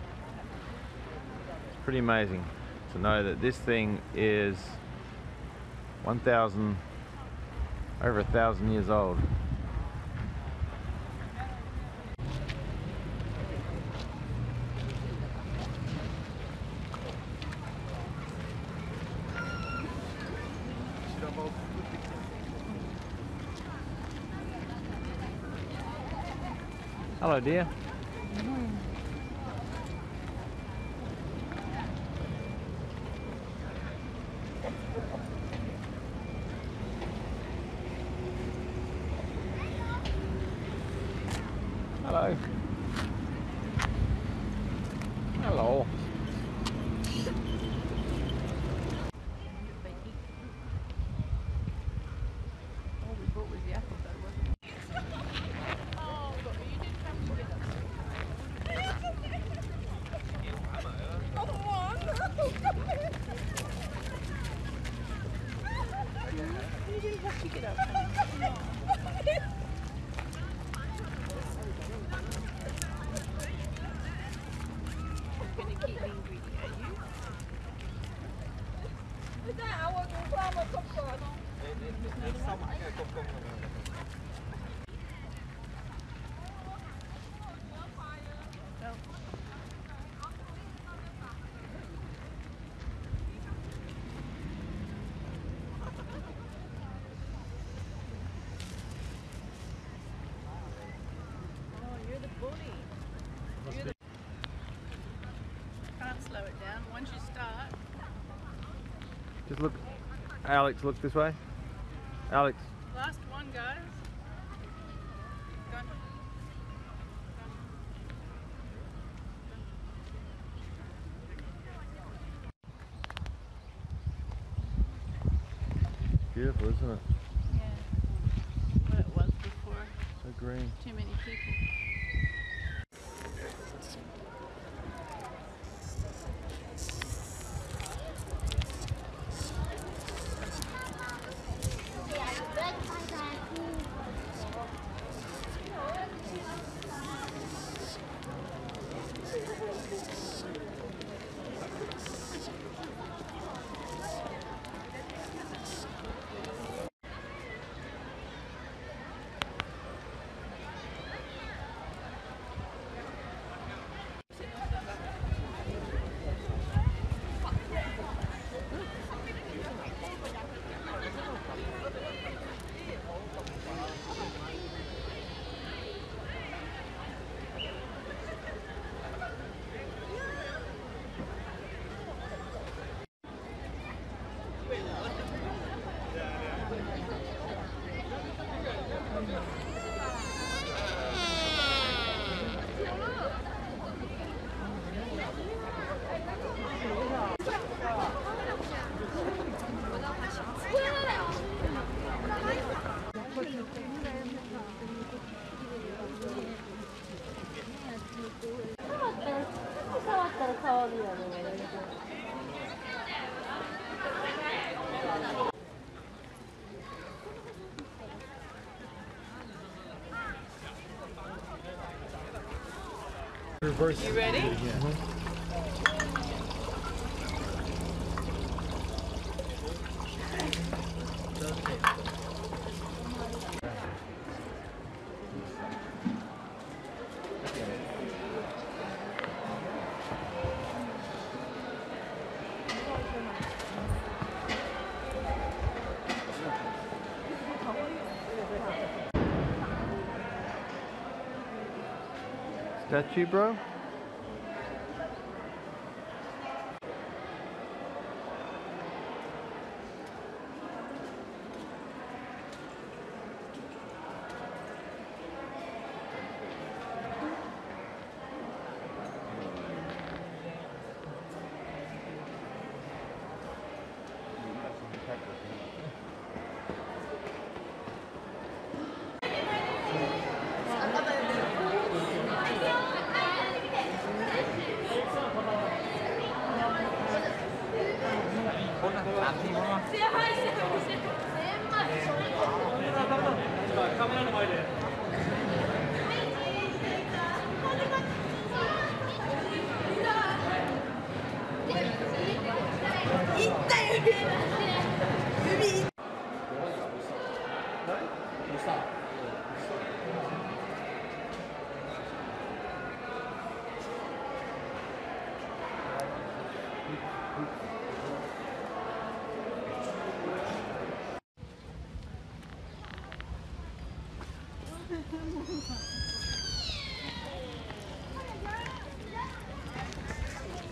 [SPEAKER 1] It's pretty amazing to know that this thing is one thousand, over a thousand years old.
[SPEAKER 17] Hello, dear. Hello. Hello.
[SPEAKER 6] All we bought was the apple though, wasn't it? Oh, but you didn't come together. You didn't have to get up. You're gonna keep being greedy, are you? Can't slow it down. Once you start,
[SPEAKER 17] Just look. Alex, look this way. Alex.
[SPEAKER 6] last one, guys. Go.
[SPEAKER 17] Beautiful, isn't it?
[SPEAKER 6] Yeah. What it was before.
[SPEAKER 17] So green.
[SPEAKER 6] Too many people.
[SPEAKER 17] Reverse.
[SPEAKER 6] You ready?
[SPEAKER 17] Yeah. Statue, bro?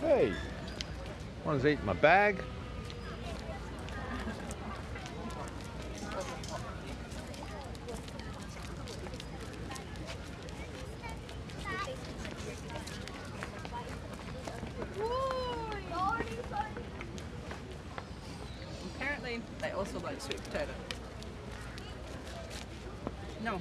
[SPEAKER 1] Hey, one's eating my bag.
[SPEAKER 6] Apparently, they also like sweet potato. No.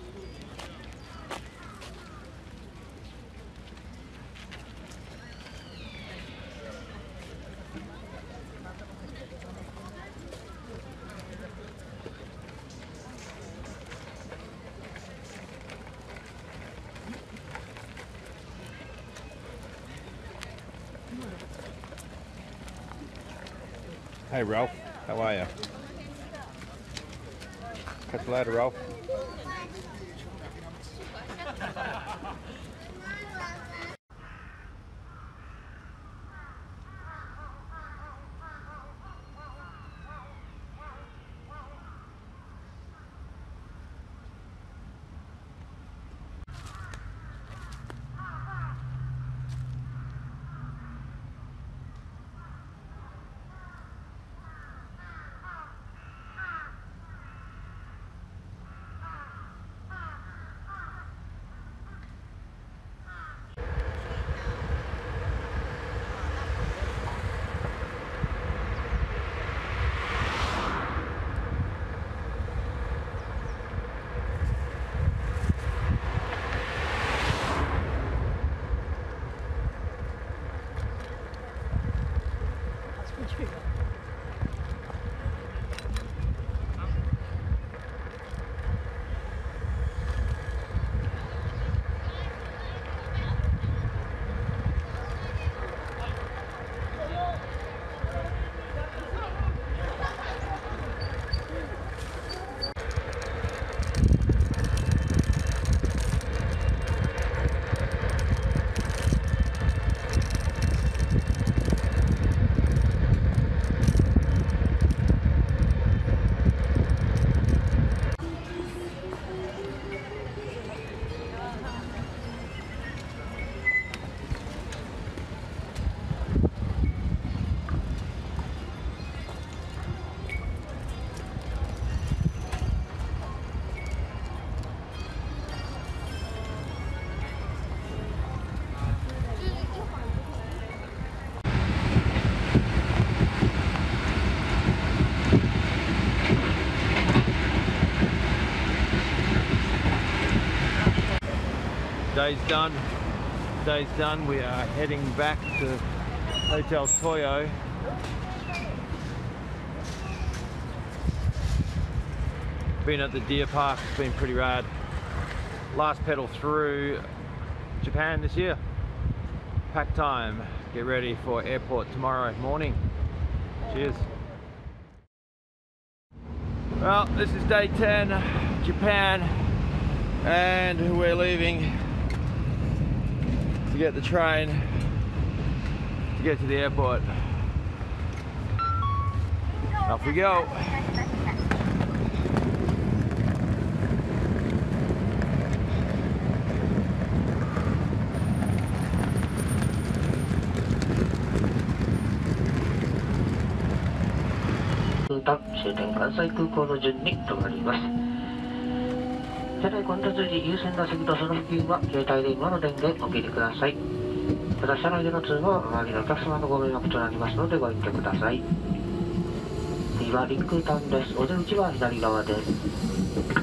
[SPEAKER 1] Hey Ralph, how are you? Catch you later, Ralph. Day's done. Day's done. We are heading back to Hotel Toyo. Been at the deer park. It's been pretty rad. Last pedal through Japan this year. Pack time. Get ready for airport tomorrow morning. Cheers. Well, this is day ten, Japan, and we're leaving to get the train to get to the airport. Off we go.
[SPEAKER 18] 終点関西空港の順に停まります。車内混雑時、優先座席とその付近は携帯電話の電源お切りください。また車内での通話は周りのお客様のご迷惑となりますのでご遠慮ください。次は臨空ターンです。お出口は左側です。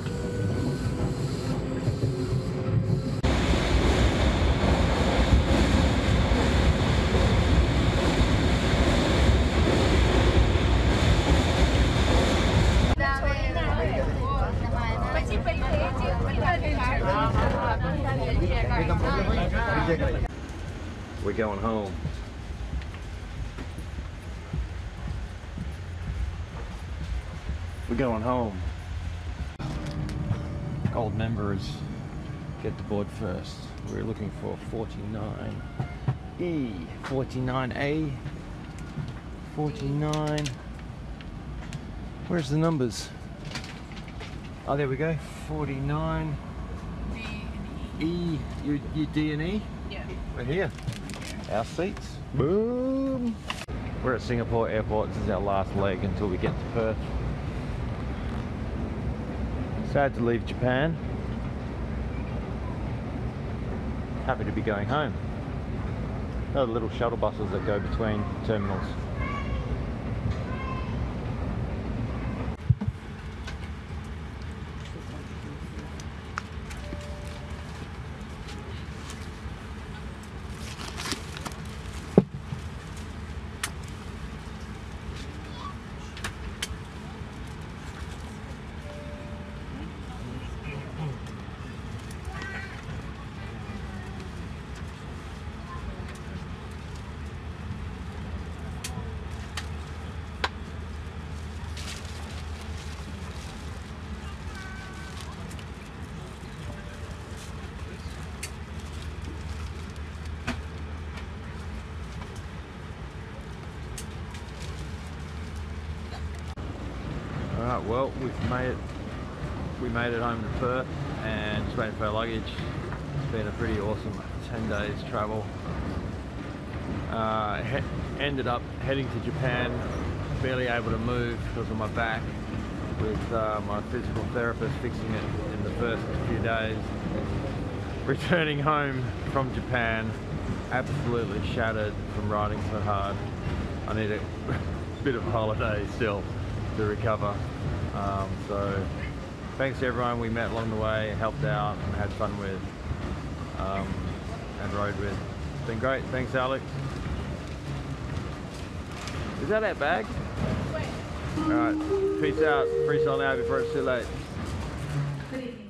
[SPEAKER 1] We're going home. We're going home. Gold members get the board first. We're looking for forty-nine E, forty-nine A, forty-nine. Where's the numbers? Oh, there we go. forty-nine E, you, you D and E?
[SPEAKER 6] Yeah.
[SPEAKER 1] We're here. our seats. Boom! We're at Singapore Airport. This is our last leg until we get to Perth. Sad to leave Japan. Happy to be going home. There are little shuttle buses that go between terminals. Alright, well, we've made it, we made it home to Perth and just waiting for our luggage. It's been a pretty awesome ten days travel. Uh, he ended up heading to Japan, barely able to move because of my back, with uh, my physical therapist fixing it in the first few days. Returning home from Japan, absolutely shattered from riding so hard. I need a bit of a holiday still to recover. Um, so thanks to everyone we met along the way, helped out and had fun with, um, and rode with. It's been great. Thanks, Alex. Is that our bag? Alright, peace out. Freestyle now before it's too late.